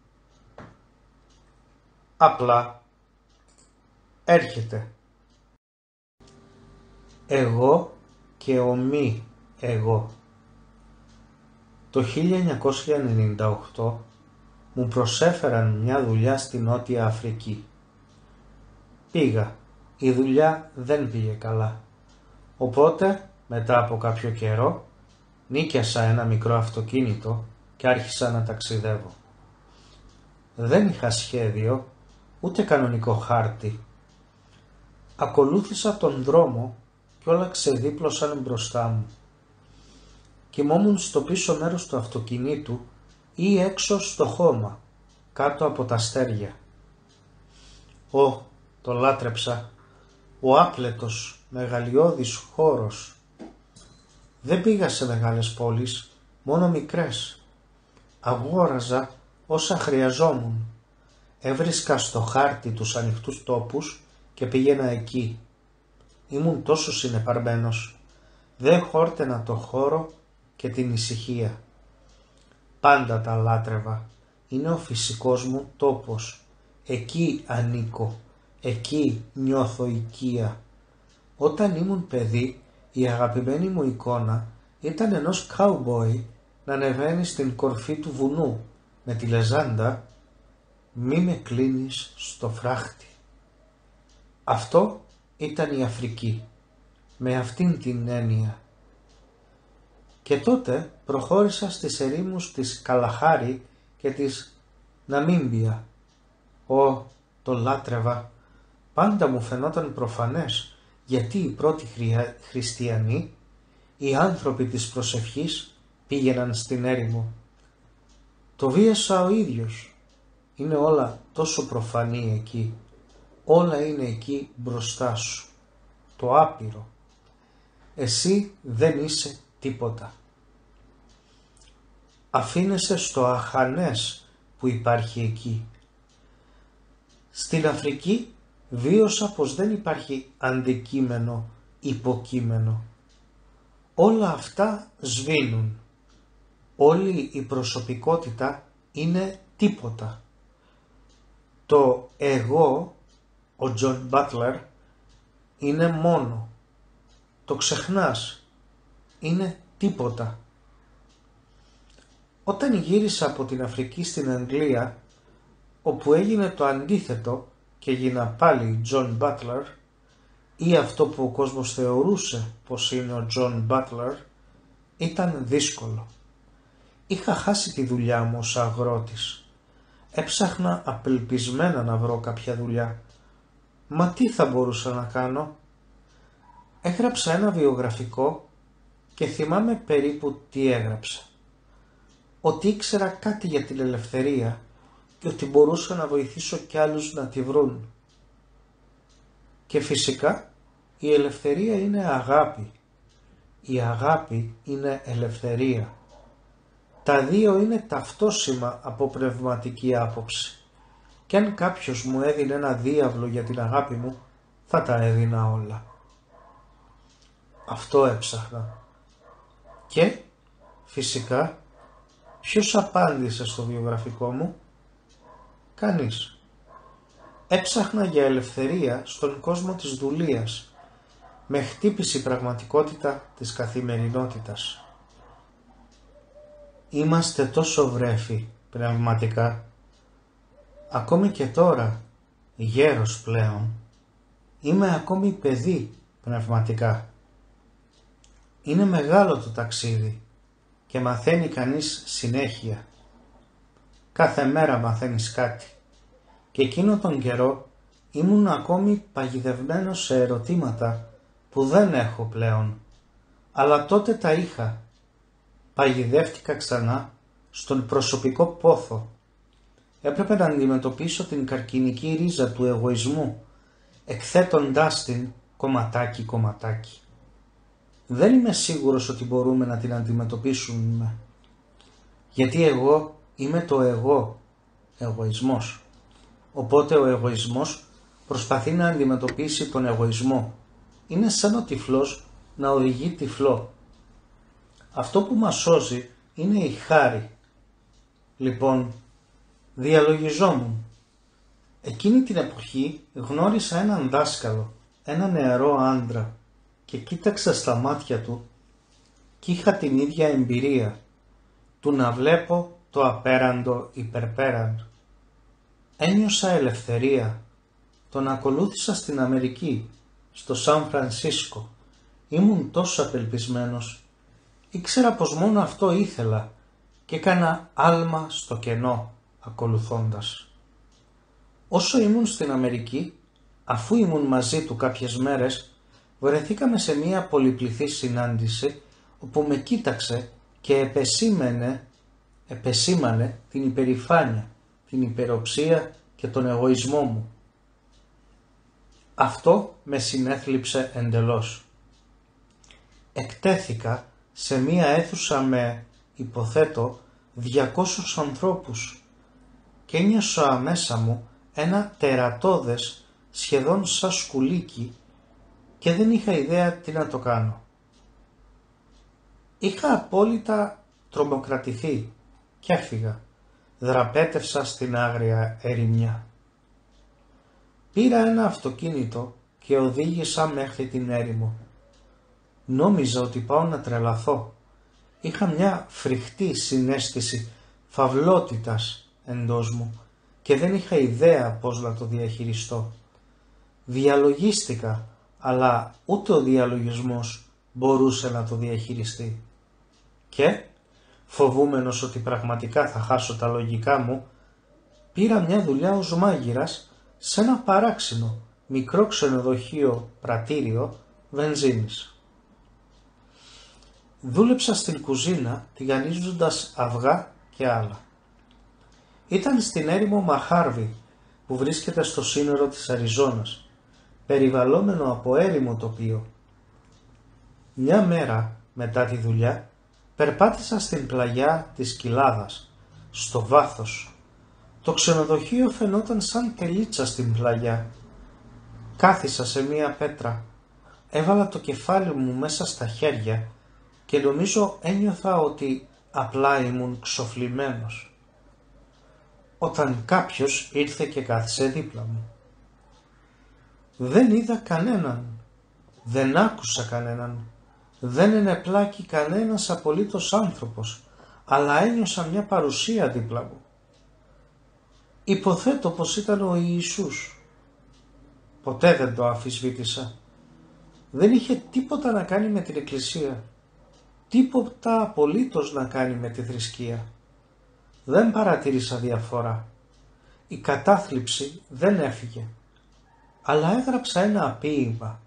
Απλά έρχεται. Εγώ και ο μη εγώ. Το 1998 μου προσέφεραν μια δουλειά στη Νότια Αφρική. Πήγα. Η δουλειά δεν πήγε καλά. Οπότε, μετά από κάποιο καιρό, νίκιασα ένα μικρό αυτοκίνητο και άρχισα να ταξιδεύω. Δεν είχα σχέδιο, ούτε κανονικό χάρτη. Ακολούθησα τον δρόμο και όλα ξεδίπλωσαν μπροστά μου. Κοιμόμουν στο πίσω μέρος του αυτοκινήτου ή έξω στο χώμα, κάτω από τα αστέρια. Το λάτρεψα, ο άπλετος, μεγαλειώδης χώρος. Δεν πήγα σε μεγάλες πόλεις, μόνο μικρές. Αγόραζα όσα χρειαζόμουν. Έβρισκα στο χάρτη τους ανοιχτούς τόπους και πήγαινα εκεί. Ήμουν τόσο συνεπαρμένος. Δεν χόρτενα το χώρο και την ησυχία. Πάντα τα λάτρευα. Είναι ο φυσικός μου τόπος. Εκεί ανήκω. Εκεί νιώθω οικία. Όταν ήμουν παιδί, η αγαπημένη μου εικόνα ήταν ενός κάουμπόι να ανεβαίνει στην κορφή του βουνού με τη λεζάντα «Μη με κλείνεις στο φράχτη». Αυτό ήταν η Αφρική, με αυτήν την έννοια. Και τότε προχώρησα στις ερήμους της Καλαχάρη και της Ναμίμπια. Το λάτρευα. Πάντα μου φαινόταν προφανές γιατί οι πρώτοι χριστιανοί, οι άνθρωποι της προσευχής, πήγαιναν στην έρημο. Το βίασα ο ίδιος. Είναι όλα τόσο προφανή εκεί. Όλα είναι εκεί μπροστά σου. Το άπειρο. Εσύ δεν είσαι τίποτα. Αφήνεσαι στο αχανές που υπάρχει εκεί. Στην Αφρική βίωσα πως δεν υπάρχει αντικείμενο, υποκείμενο. Όλα αυτά σβήνουν. Όλη η προσωπικότητα είναι τίποτα. Το εγώ, ο Τζον Μπάτλερ, είναι μόνο. Το ξεχνάς. είναι τίποτα. Όταν γύρισα από την Αφρική στην Αγγλία, όπου έγινε το αντίθετο και έγινα πάλι John Butler, ή αυτό που ο κόσμος θεωρούσε πως είναι ο John Butler, ήταν δύσκολο. Είχα χάσει τη δουλειά μου ως αγρότης. Έψαχνα απελπισμένα να βρω κάποια δουλειά. Μα τι θα μπορούσα να κάνω? Έγραψα ένα βιογραφικό και θυμάμαι περίπου τι έγραψα. Ότι ήξερα κάτι για την ελευθερία και ότι μπορούσα να βοηθήσω κι άλλους να τη βρουν. Και φυσικά η ελευθερία είναι αγάπη. Η αγάπη είναι ελευθερία. Τα δύο είναι ταυτόσιμα από πνευματική άποψη. Και αν κάποιος μου έδινε ένα διάβλο για την αγάπη μου, θα τα έδινα όλα. Αυτό έψαχνα. Και φυσικά ποιος απάντησε στο βιογραφικό μου? Κανείς. Έψαχνα για ελευθερία στον κόσμο της δουλείας. Με χτύπησε η πραγματικότητα της καθημερινότητας. Είμαστε τόσο βρέφοι πνευματικά. Ακόμη και τώρα, γέρος πλέον, είμαι ακόμη παιδί πνευματικά. Είναι μεγάλο το ταξίδι και μαθαίνει κανείς συνέχεια. Κάθε μέρα μαθαίνεις κάτι. Και εκείνο τον καιρό ήμουν ακόμη παγιδευμένος σε ερωτήματα που δεν έχω πλέον. Αλλά τότε τα είχα. Παγιδεύτηκα ξανά στον προσωπικό πόθο. Έπρεπε να αντιμετωπίσω την καρκινική ρίζα του εγωισμού, εκθέτοντάς την κομματάκι-κομματάκι. Δεν είμαι σίγουρος ότι μπορούμε να την αντιμετωπίσουμε. Γιατί εγώ είμαι το εγώ, εγωισμός. Οπότε ο εγωισμός προσπαθεί να αντιμετωπίσει τον εγωισμό. Είναι σαν ο τυφλός να οδηγεί τυφλό. Αυτό που μας σώζει είναι η χάρη. Λοιπόν, διαλογιζόμουν. Εκείνη την εποχή γνώρισα έναν δάσκαλο, ένα νεαρό άντρα και κοίταξα στα μάτια του και είχα την ίδια εμπειρία του να βλέπω το απέραντο υπερπέραν. Ένιωσα ελευθερία. Τον ακολούθησα στην Αμερική, στο Σαν Φρανσίσκο. Ήμουν τόσο απελπισμένος. Ήξερα πως μόνο αυτό ήθελα και έκανα άλμα στο κενό ακολουθώντας. Όσο ήμουν στην Αμερική, αφού ήμουν μαζί του κάποιες μέρες, βρεθήκαμε σε μια πολυπληθή συνάντηση όπου με κοίταξε και επεσήμανε την υπερηφάνεια, την υπεροψία και τον εγωισμό μου. Αυτό με συνέθλιψε εντελώς. Εκτέθηκα σε μία αίθουσα με, υποθέτω, 200 ανθρώπους και ένιωσα μέσα μου ένα τερατώδες σχεδόν σαν σκουλίκι και δεν είχα ιδέα τι να το κάνω. Είχα απόλυτα τρομοκρατηθεί και έφυγα. Δραπέτευσα στην άγρια ερημιά. Πήρα ένα αυτοκίνητο και οδήγησα μέχρι την έρημο. Νόμιζα ότι πάω να τρελαθώ. Είχα μια φρικτή συναίσθηση φαυλότητας εντός μου και δεν είχα ιδέα πώς να το διαχειριστώ. Διαλογίστηκα, αλλά ούτε ο διαλογισμός μπορούσε να το διαχειριστεί. Και, φοβούμενος ότι πραγματικά θα χάσω τα λογικά μου, πήρα μια δουλειά ως μάγειρας σε ένα παράξενο μικρό ξενοδοχείο πρατήριο βενζίνης. Δούλεψα στην κουζίνα τηγανίζοντας αυγά και άλλα. Ήταν στην έρημο Μαχάρβι που βρίσκεται στο σύνορο της Αριζόνας, περιβαλλόμενο από έρημο τοπίο. Μια μέρα μετά τη δουλειά περπάτησα στην πλαγιά της Κοιλάδας, στο βάθος. Το ξενοδοχείο φαινόταν σαν τελίτσα στην πλαγιά. Κάθισα σε μία πέτρα, έβαλα το κεφάλι μου μέσα στα χέρια και νομίζω ένιωθα ότι απλά ήμουν ξοφλημένος. Όταν κάποιος ήρθε και κάθισε δίπλα μου. Δεν είδα κανέναν, δεν άκουσα κανέναν, Δεν ενεπλάκη κανένας απολύτως άνθρωπος, αλλά ένιωσα μια παρουσία δίπλα μου. Υποθέτω πως ήταν ο Ιησούς. Ποτέ δεν το αμφισβήτησα. Δεν είχε τίποτα να κάνει με την Εκκλησία. Τίποτα απολύτως να κάνει με τη θρησκεία. Δεν παρατήρησα διαφορά. Η κατάθλιψη δεν έφυγε. Αλλά έγραψα ένα ποίημα.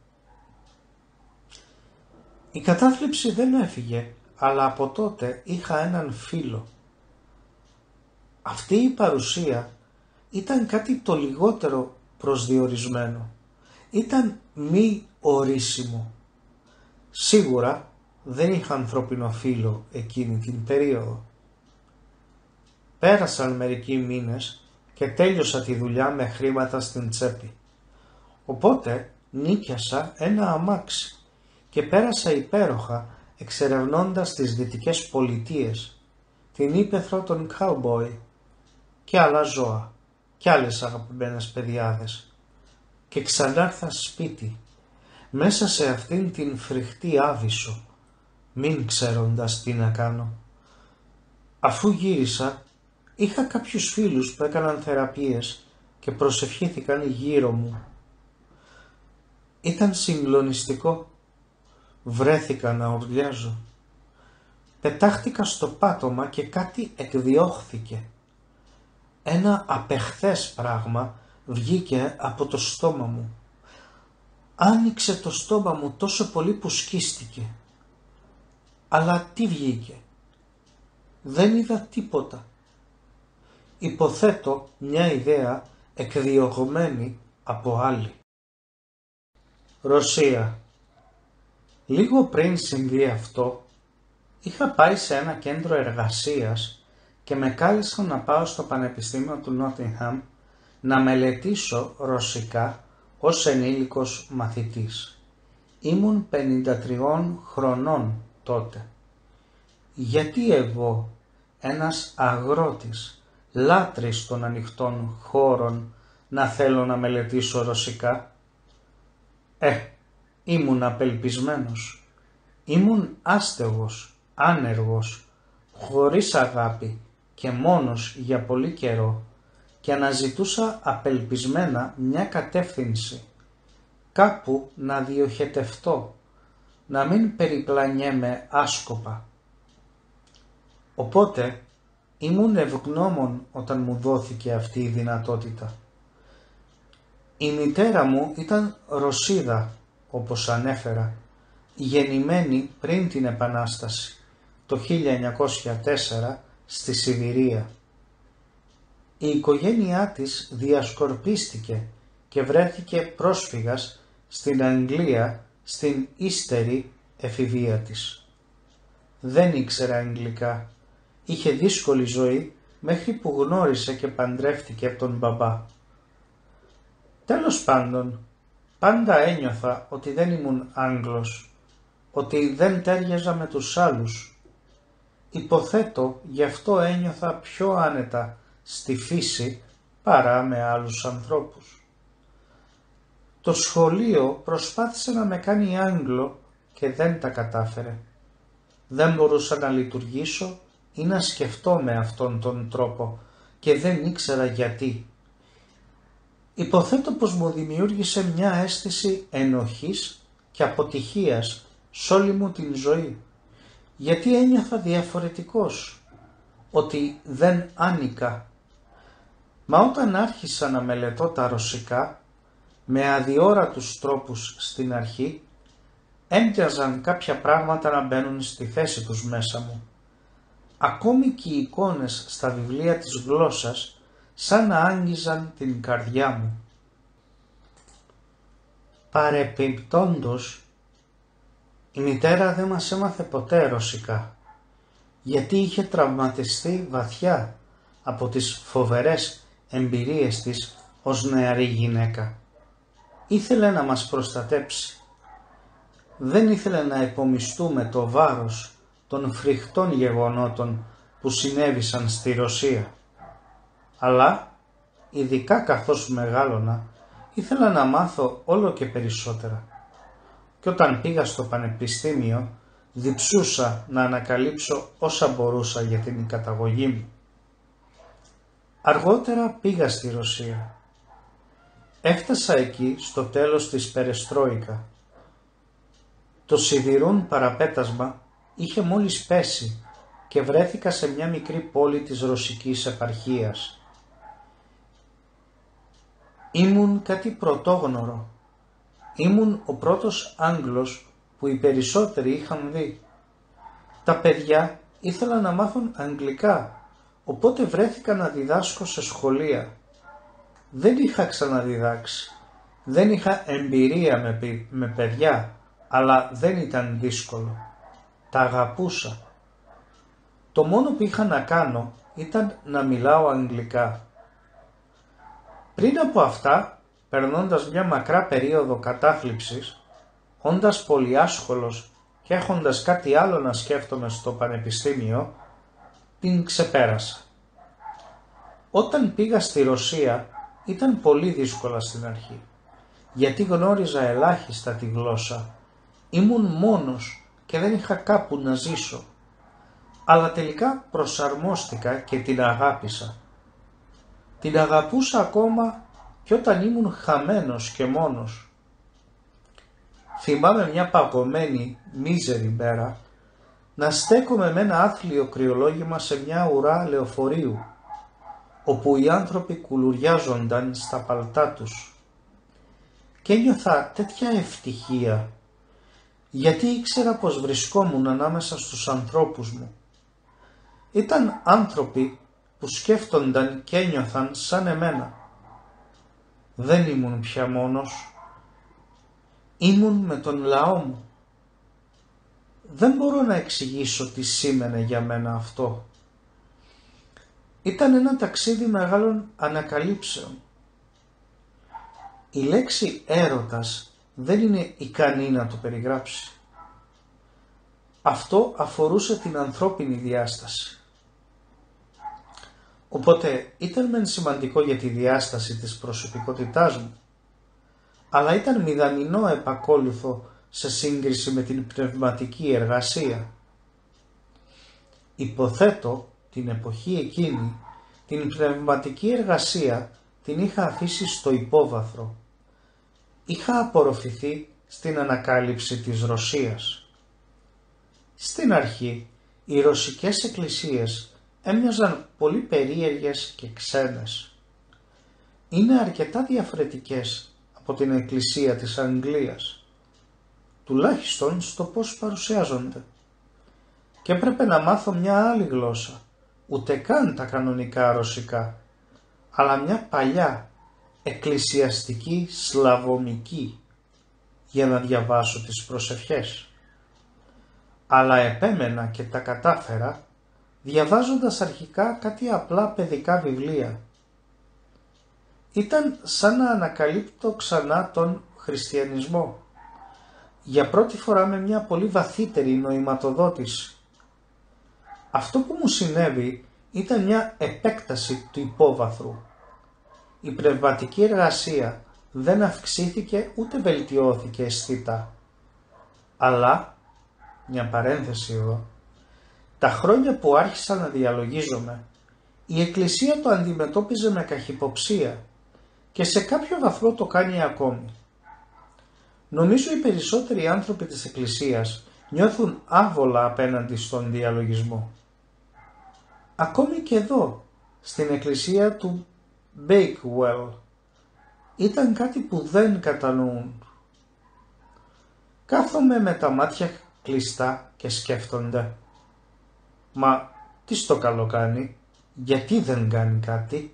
Η κατάθλιψη δεν έφυγε, αλλά από τότε είχα έναν φίλο. Αυτή η παρουσία ήταν κάτι το λιγότερο προσδιορισμένο. Ήταν μη ορίσιμο. Σίγουρα δεν είχα ανθρώπινο φίλο εκείνη την περίοδο. Πέρασαν μερικοί μήνες και τέλειωσα τη δουλειά με χρήματα στην τσέπη. Οπότε νίκιασα ένα αμάξι και πέρασα υπέροχα εξερευνώντας τις δυτικές πολιτείες, την ύπαιθρο των cowboy και άλλα ζώα και άλλες αγαπημένες παιδιάδες, και ξανάρθα σπίτι μέσα σε αυτήν την φρικτή άβυσσο, μην ξέροντας τι να κάνω. Αφού γύρισα, είχα κάποιους φίλους που έκαναν θεραπείες και προσευχήθηκαν γύρω μου. Ήταν συγκλονιστικό. Βρέθηκα να ουρλιάζω. Πετάχτηκα στο πάτωμα και κάτι εκδιώχθηκε. Ένα απεχθές πράγμα βγήκε από το στόμα μου. Άνοιξε το στόμα μου τόσο πολύ που σκίστηκε. Αλλά τι βγήκε? Δεν είδα τίποτα. Υποθέτω μια ιδέα εκδιωγμένη από άλλη. Ρωσία. Λίγο πριν συμβεί αυτό, είχα πάει σε ένα κέντρο εργασίας και με κάλεσαν να πάω στο Πανεπιστήμιο του Νότιγχαμ να μελετήσω ρωσικά ως ενήλικος μαθητής. Ήμουν 53 χρονών τότε. Γιατί εγώ, ένας αγρότης, λάτρης των ανοιχτών χώρων, να θέλω να μελετήσω ρωσικά? Ήμουν απελπισμένος. Ήμουν άστεγος, άνεργος, χωρίς αγάπη και μόνος για πολύ καιρό και αναζητούσα απελπισμένα μια κατεύθυνση, κάπου να διοχετευτώ, να μην περιπλανιέμαι άσκοπα. Οπότε ήμουν ευγνώμων όταν μου δόθηκε αυτή η δυνατότητα. Η μητέρα μου ήταν Ρωσίδα, όπως ανέφερα, γεννημένη πριν την Επανάσταση, το 1904 στη Σιβηρία. Η οικογένειά της διασκορπίστηκε και βρέθηκε πρόσφυγας στην Αγγλία στην ύστερη εφηβεία της. Δεν ήξερε αγγλικά, είχε δύσκολη ζωή μέχρι που γνώρισε και παντρεύτηκε από τον μπαμπά. Τέλος πάντων, πάντα ένιωθα ότι δεν ήμουν Άγγλος, ότι δεν τέριαζα με τους άλλους. Υποθέτω γι' αυτό ένιωθα πιο άνετα στη φύση παρά με άλλους ανθρώπους. Το σχολείο προσπάθησε να με κάνει Άγγλο και δεν τα κατάφερε. Δεν μπορούσα να λειτουργήσω ή να σκεφτώ με αυτόν τον τρόπο και δεν ήξερα γιατί. Υποθέτω πως μου δημιούργησε μια αίσθηση ενοχής και αποτυχίας σ' όλη μου την ζωή, γιατί ένιωθα διαφορετικός, ότι δεν άνοικα. Μα όταν άρχισα να μελετώ τα ρωσικά, με αδιόρατους τρόπους στην αρχή, έμπιαζαν κάποια πράγματα να μπαίνουν στη θέση τους μέσα μου. Ακόμη και οι εικόνες στα βιβλία της γλώσσας σαν να άγγιζαν την καρδιά μου. Παρεπιπτόντως, η μητέρα δεν μας έμαθε ποτέ ρωσικά, γιατί είχε τραυματιστεί βαθιά από τις φοβερές εμπειρίες της ως νεαρή γυναίκα. Ήθελε να μας προστατέψει. Δεν ήθελε να επομιστούμε το βάρος των φρικτών γεγονότων που συνέβησαν στη Ρωσία. Αλλά, ειδικά καθώς μεγάλωνα, ήθελα να μάθω όλο και περισσότερα. Και όταν πήγα στο πανεπιστήμιο, διψούσα να ανακαλύψω όσα μπορούσα για την καταγωγή μου. Αργότερα πήγα στη Ρωσία. Έφτασα εκεί στο τέλος της Περεστρόικα. Το σιδηρούν παραπέτασμα είχε μόλις πέσει και βρέθηκα σε μια μικρή πόλη της ρωσικής επαρχίας. Ήμουν κάτι πρωτόγνωρο. Ήμουν ο πρώτος Άγγλος που οι περισσότεροι είχαν δει. Τα παιδιά ήθελαν να μάθουν αγγλικά, οπότε βρέθηκα να διδάσκω σε σχολεία. Δεν είχα ξαναδιδάξει. Δεν είχα εμπειρία με παιδιά, αλλά δεν ήταν δύσκολο. Τα αγαπούσα. Το μόνο που είχα να κάνω ήταν να μιλάω αγγλικά. Πριν από αυτά, περνώντας μια μακρά περίοδο κατάθλιψης, όντας πολυάσχολος και έχοντας κάτι άλλο να σκέφτομαι στο πανεπιστήμιο, την ξεπέρασα. Όταν πήγα στη Ρωσία ήταν πολύ δύσκολα στην αρχή, γιατί γνώριζα ελάχιστα τη γλώσσα. Ήμουν μόνος και δεν είχα κάπου να ζήσω, αλλά τελικά προσαρμόστηκα και την αγάπησα. Την αγαπούσα ακόμα και όταν ήμουν χαμένος και μόνος. Θυμάμαι μια παγωμένη, μίζερη μέρα να στέκομαι με ένα άθλιο κρυολόγημα σε μια ουρά λεωφορείου, όπου οι άνθρωποι κουλουριάζονταν στα παλτά τους. Και ένιωθα τέτοια ευτυχία, γιατί ήξερα πως βρισκόμουν ανάμεσα στους ανθρώπους μου. Ήταν άνθρωποι που σκέφτονταν και ένιωθαν σαν εμένα. Δεν ήμουν πια μόνος. Ήμουν με τον λαό μου. Δεν μπορώ να εξηγήσω τι σήμαινε για μένα αυτό. Ήταν ένα ταξίδι μεγάλων ανακαλύψεων. Η λέξη έρωτας δεν είναι ικανή να το περιγράψει. Αυτό αφορούσε την ανθρώπινη διάσταση. Οπότε ήταν μεν σημαντικό για τη διάσταση της προσωπικότητάς μου, αλλά ήταν μηδαμινό επακόλουθο σε σύγκριση με την πνευματική εργασία. Υποθέτω την εποχή εκείνη την πνευματική εργασία την είχα αφήσει στο υπόβαθρο. Είχα απορροφηθεί στην ανακάλυψη της Ρωσίας. Στην αρχή οι ρωσικές εκκλησίες έμοιαζαν πολύ περίεργες και ξένες. Είναι αρκετά διαφορετικές από την εκκλησία της Αγγλίας, τουλάχιστον στο πώς παρουσιάζονται. Και έπρεπε να μάθω μια άλλη γλώσσα, ούτε καν τα κανονικά ρωσικά, αλλά μια παλιά, εκκλησιαστική σλαβωνική, για να διαβάσω τις προσευχές. Αλλά επέμενα και τα κατάφερα, διαβάζοντας αρχικά κάτι απλά παιδικά βιβλία. Ήταν σαν να ανακαλύπτω ξανά τον χριστιανισμό, για πρώτη φορά με μια πολύ βαθύτερη νοηματοδότηση. Αυτό που μου συνέβη ήταν μια επέκταση του υπόβαθρου. Η πνευματική εργασία δεν αυξήθηκε ούτε βελτιώθηκε αισθητά. Αλλά, μια παρένθεση εδώ, τα χρόνια που άρχισα να διαλογίζομαι, η Εκκλησία το αντιμετώπιζε με καχυποψία και σε κάποιο βαθμό το κάνει ακόμη. Νομίζω οι περισσότεροι άνθρωποι της Εκκλησίας νιώθουν άβολα απέναντι στον διαλογισμό. Ακόμη και εδώ, στην εκκλησία του Bakewell, ήταν κάτι που δεν κατανοούν. Κάθομαι με τα μάτια κλειστά και σκέφτονται. Μα τι στο καλό κάνει, γιατί δεν κάνει κάτι.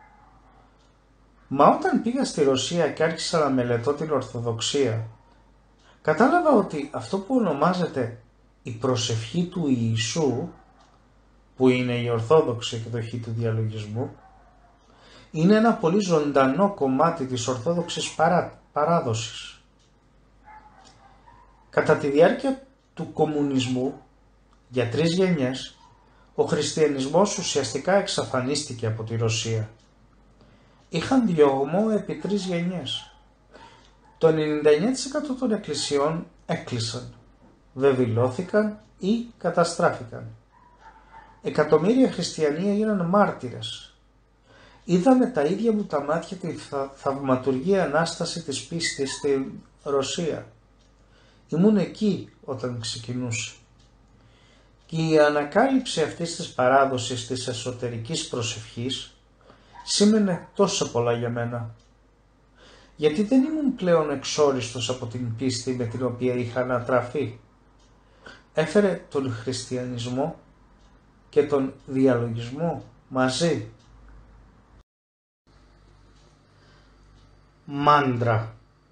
Μα όταν πήγα στη Ρωσία και άρχισα να μελετώ την Ορθοδοξία, κατάλαβα ότι αυτό που ονομάζεται η προσευχή του Ιησού, που είναι η ορθόδοξη εκδοχή του διαλογισμού, είναι ένα πολύ ζωντανό κομμάτι της ορθόδοξης παράδοσης. Κατά τη διάρκεια του κομμουνισμού, για 3 γενιές, ο χριστιανισμός ουσιαστικά εξαφανίστηκε από τη Ρωσία. Είχαν διωγμό επί 3 γενιές. Το 99% των εκκλησιών έκλεισαν. βεβηλώθηκαν ή καταστράφηκαν. Εκατομμύρια χριστιανοί έγιναν μάρτυρες. Είδα με τα ίδια μου τα μάτια την θαυματουργή Ανάσταση της πίστης στη Ρωσία. Ήμουν εκεί όταν ξεκινούσε. Και η ανακάλυψη αυτής της παράδοσης της εσωτερικής προσευχής σήμαινε τόσο πολλά για μένα. Γιατί δεν ήμουν πλέον εξόριστος από την πίστη με την οποία είχα ανατραφεί. Έφερε τον χριστιανισμό και τον διαλογισμό μαζί. Μάντρα.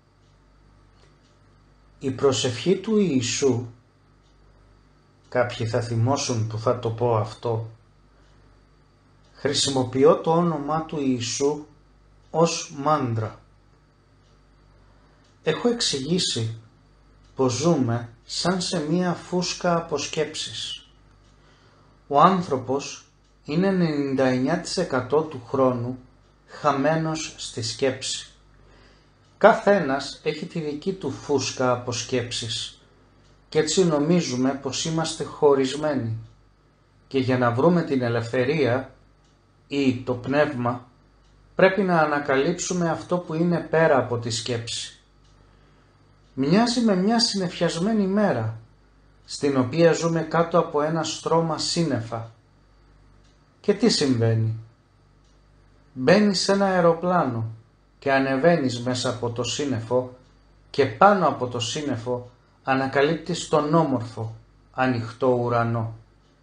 Η προσευχή του Ιησού, κάποιοι θα θυμώσουν που θα το πω αυτό, χρησιμοποιώ το όνομά του Ιησού ως μάντρα. Έχω εξηγήσει πως ζούμε σαν σε μία φούσκα από σκέψεις. Ο άνθρωπος είναι 99% του χρόνου χαμένος στη σκέψη. Καθένας έχει τη δική του φούσκα από σκέψεις και έτσι νομίζουμε πως είμαστε χωρισμένοι και για να βρούμε την ελευθερία ή το πνεύμα πρέπει να ανακαλύψουμε αυτό που είναι πέρα από τη σκέψη. Μοιάζει με μια συννεφιασμένη μέρα στην οποία ζούμε κάτω από ένα στρώμα σύννεφα. Και τι συμβαίνει? Μπαίνεις σε ένα αεροπλάνο και ανεβαίνεις μέσα από το σύννεφο και πάνω από το σύννεφο ανακαλύπτεις τον όμορφο, ανοιχτό ουρανό.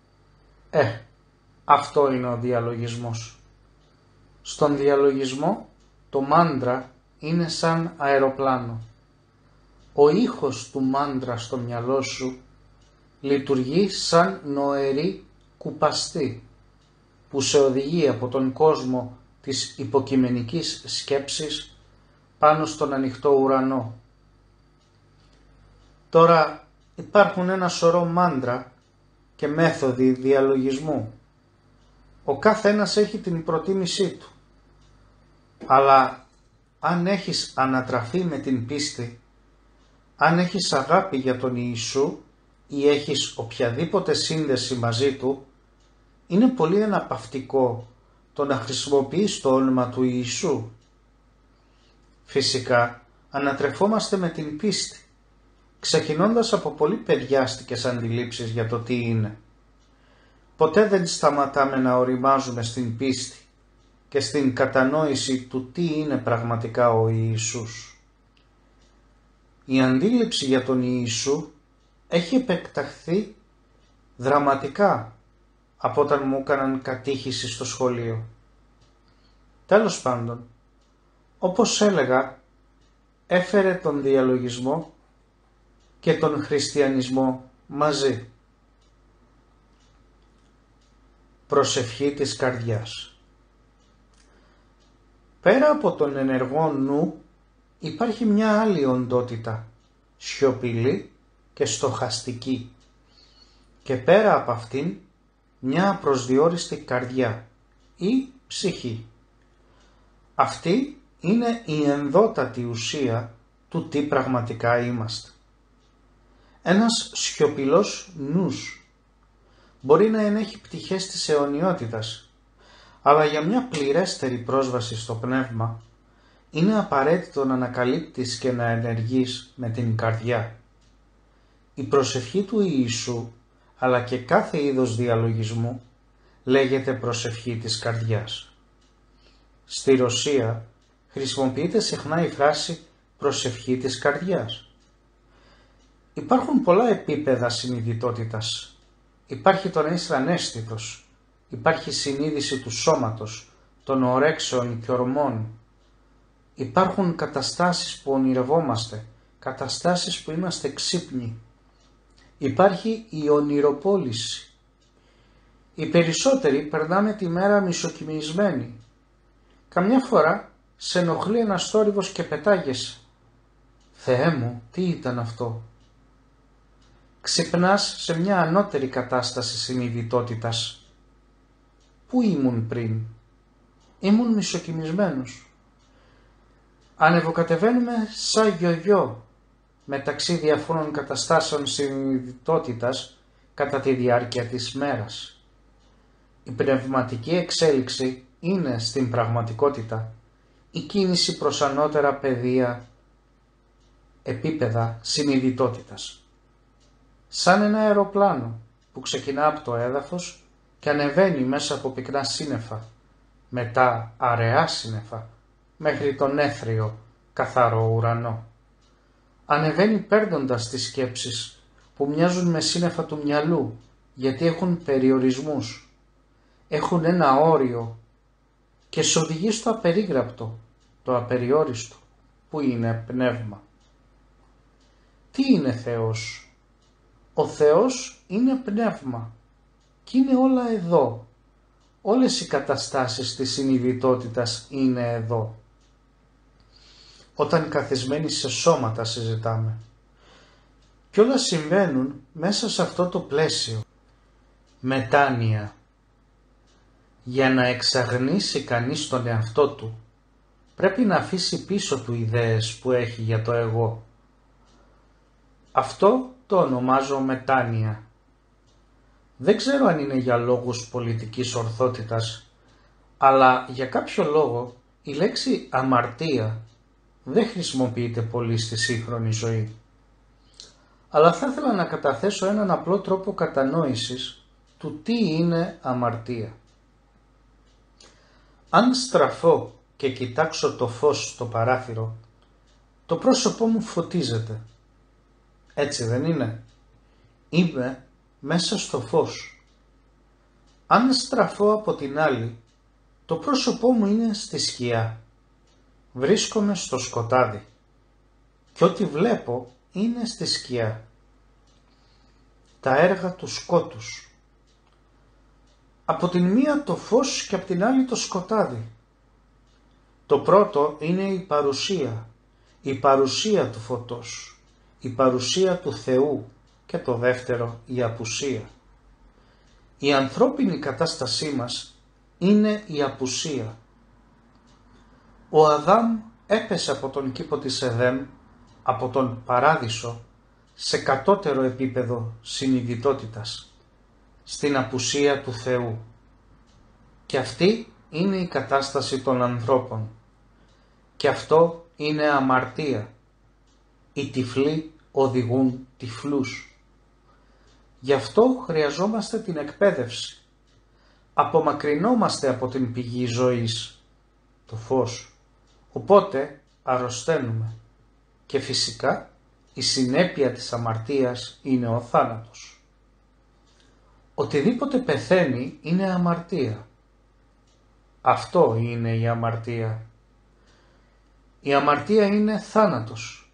Αυτό είναι ο διαλογισμός. Στον διαλογισμό το μάντρα είναι σαν αεροπλάνο. Ο ήχος του μάντρα στο μυαλό σου λειτουργεί σαν νοερή κουπαστή που σε οδηγεί από τον κόσμο της υποκειμενικής σκέψης πάνω στον ανοιχτό ουρανό. Τώρα υπάρχουν ένα σωρό μάντρα και μέθοδοι διαλογισμού. Ο κάθε ένας έχει την προτίμησή του. Αλλά αν έχεις ανατραφεί με την πίστη, αν έχεις αγάπη για τον Ιησού ή έχεις οποιαδήποτε σύνδεση μαζί του, είναι πολύ αναπαυτικό το να χρησιμοποιείς το όνομα του Ιησού. Φυσικά ανατρεφόμαστε με την πίστη, ξεκινώντας από πολύ παιδιάστικες αντιλήψεις για το τι είναι. Ποτέ δεν σταματάμε να οριμάζουμε στην πίστη και στην κατανόηση του τι είναι πραγματικά ο Ιησούς. Η αντίληψη για τον Ιησού έχει επεκταχθεί δραματικά από όταν μου έκαναν κατήχηση στο σχολείο. Τέλος πάντων, όπως έλεγα, έφερε τον διαλογισμό και τον χριστιανισμό μαζί. Προσευχή της καρδιάς. Πέρα από τον ενεργό νου υπάρχει μια άλλη οντότητα, σιωπηλή και στοχαστική, και πέρα από αυτήν μια απροσδιόριστη καρδιά ή ψυχή. Αυτή είναι η ενδότατη ουσία του τι πραγματικά είμαστε. Ένας σιωπηλός νους μπορεί να ενέχει πτυχές της αιωνιότητας, αλλά για μια πληρέστερη πρόσβαση στο πνεύμα είναι απαραίτητο να ανακαλύπτεις και να ενεργείς με την καρδιά. Η προσευχή του Ιησού, αλλά και κάθε είδος διαλογισμού, λέγεται προσευχή της καρδιάς. Στη Ρωσία χρησιμοποιείται συχνά η φράση προσευχή της καρδιάς. Υπάρχουν πολλά επίπεδα συνειδητότητας. Υπάρχει το να είσαι αναίσθητος, υπάρχει συνείδηση του σώματος, των ορέξεων και ορμών. Υπάρχουν καταστάσεις που ονειρευόμαστε, καταστάσεις που είμαστε ξύπνοι. Υπάρχει η ονειροπόληση. Οι περισσότεροι περνάμε τη μέρα μισοκοιμισμένοι. Καμιά φορά σε ενοχλεί ένας θόρυβος και πετάγεσαι. Θεέ μου, τι ήταν αυτό? Ξυπνάς σε μια ανώτερη κατάσταση συνειδητότητας. Πού ήμουν πριν? Ήμουν μισοκοιμισμένος. Ανεβοκατεβαίνουμε σαν γιογιό. μεταξύ διαφόρων καταστάσεων συνειδητότητας κατά τη διάρκεια της μέρας. Η πνευματική εξέλιξη είναι στην πραγματικότητα η κίνηση προς ανώτερα επίπεδα συνειδητότητας. Σαν ένα αεροπλάνο που ξεκινά από το έδαφος και ανεβαίνει μέσα από πυκνά σύννεφα, μετά αραιά σύννεφα, μέχρι τον έθριο καθαρό ουρανό. Ανεβαίνει παίρνοντας τις σκέψεις που μοιάζουν με σύννεφα του μυαλού, γιατί έχουν περιορισμούς, έχουν ένα όριο και σε οδηγεί στο απερίγραπτο, το απεριόριστο, που είναι πνεύμα. Τι είναι Θεός? Ο Θεός είναι πνεύμα και είναι όλα εδώ. Όλες οι καταστάσεις της συνειδητότητας είναι εδώ. Όταν καθισμένοι σε σώματα συζητάμε. Και όλα συμβαίνουν μέσα σε αυτό το πλαίσιο. Μετάνοια. Για να εξαγνίσει κανείς τον εαυτό του, πρέπει να αφήσει πίσω του ιδέες που έχει για το εγώ. Αυτό το ονομάζω μετάνοια. Δεν ξέρω αν είναι για λόγους πολιτικής ορθότητας, αλλά για κάποιο λόγο η λέξη αμαρτία δεν χρησιμοποιείται πολύ στη σύγχρονη ζωή. Αλλά θα ήθελα να καταθέσω έναν απλό τρόπο κατανόησης του τι είναι αμαρτία. Αν στραφώ και κοιτάξω το φως στο παράθυρο, το πρόσωπό μου φωτίζεται. Έτσι δεν είναι? Είμαι μέσα στο φως. Αν στραφώ από την άλλη, το πρόσωπό μου είναι στη σκιά. Βρίσκομαι στο σκοτάδι και ό,τι βλέπω είναι στη σκιά. Τα έργα του σκότους. Από την μία το φως και από την άλλη το σκοτάδι. Το πρώτο είναι η παρουσία του φωτός, η παρουσία του Θεού, και το δεύτερο η απουσία. Η ανθρώπινη κατάστασή μας είναι η απουσία. Ο Αδάμ έπεσε από τον κήπο της Εδέμ, από τον παράδεισο, σε κατώτερο επίπεδο συνειδητότητας, στην απουσία του Θεού. Και αυτή είναι η κατάσταση των ανθρώπων. Και αυτό είναι αμαρτία. Οι τυφλοί οδηγούν τυφλούς. Γι' αυτό χρειαζόμαστε την εκπαίδευση. Απομακρυνόμαστε από την πηγή ζωής, το φως. Οπότε αρρωσταίνουμε. Και φυσικά η συνέπεια της αμαρτίας είναι ο θάνατος. Οτιδήποτε πεθαίνει είναι αμαρτία. Αυτό είναι η αμαρτία. Η αμαρτία είναι θάνατος.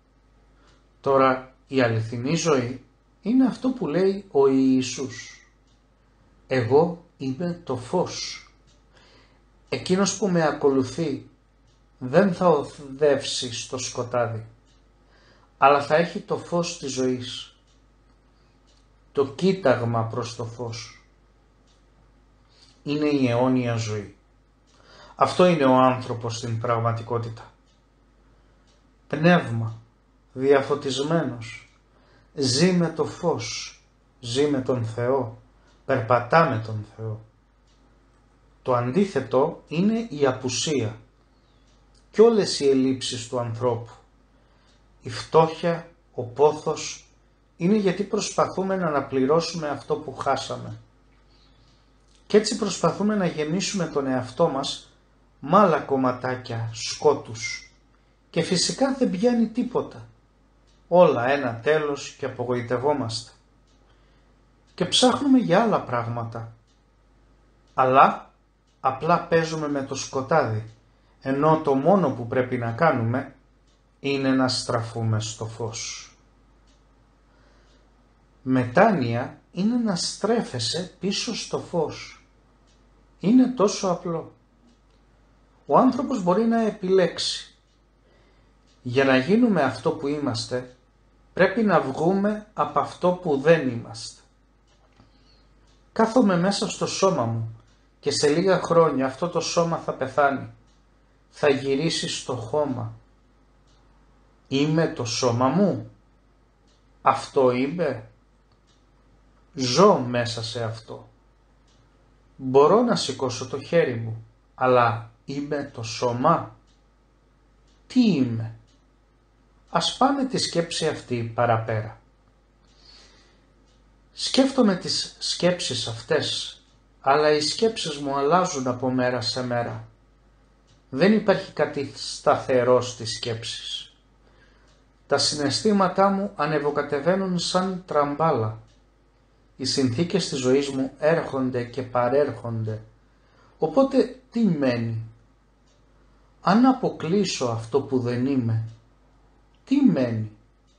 Τώρα η αληθινή ζωή είναι αυτό που λέει ο Ιησούς. Εγώ είμαι το φως. Εκείνος που με ακολουθεί δεν θα οδεύσει στο σκοτάδι, αλλά θα έχει το φως της ζωής. Το κοίταγμα προς το φως. Είναι η αιώνια ζωή. Αυτό είναι ο άνθρωπος στην πραγματικότητα. Πνεύμα, διαφωτισμένος, ζει με το φως, ζει με τον Θεό, περπατά με τον Θεό. Το αντίθετο είναι η απουσία και όλες οι ελλείψεις του ανθρώπου. Η φτώχεια, ο πόθος είναι γιατί προσπαθούμε να αναπληρώσουμε αυτό που χάσαμε. Και έτσι προσπαθούμε να γεμίσουμε τον εαυτό μας με άλλα κομματάκια σκότους. Και φυσικά δεν πιάνει τίποτα. Όλα ένα τέλος και απογοητευόμαστε. Και ψάχνουμε για άλλα πράγματα. Αλλά απλά παίζουμε με το σκοτάδι, ενώ το μόνο που πρέπει να κάνουμε είναι να στραφούμε στο φως. Μετάνοια είναι να στρέφεσαι πίσω στο φως. Είναι τόσο απλό. Ο άνθρωπος μπορεί να επιλέξει. Για να γίνουμε αυτό που είμαστε, πρέπει να βγούμε από αυτό που δεν είμαστε. Κάθομαι μέσα στο σώμα μου και σε λίγα χρόνια αυτό το σώμα θα πεθάνει. Θα γυρίσει στο χώμα. Είμαι το σώμα μου. Αυτό είμαι. Ζω μέσα σε αυτό. Μπορώ να σηκώσω το χέρι μου, αλλά είμαι το σώμα. Τι είμαι? Ας πάμε τη σκέψη αυτή παραπέρα. Σκέφτομαι τις σκέψεις αυτές, αλλά οι σκέψεις μου αλλάζουν από μέρα σε μέρα. Δεν υπάρχει κάτι σταθερό στις σκέψεις. Τα συναισθήματά μου ανεβοκατεβαίνουν σαν τραμπάλα. Οι συνθήκες της ζωής μου έρχονται και παρέρχονται. Οπότε τι μένει? Αν αποκλείσω αυτό που δεν είμαι, τι μένει?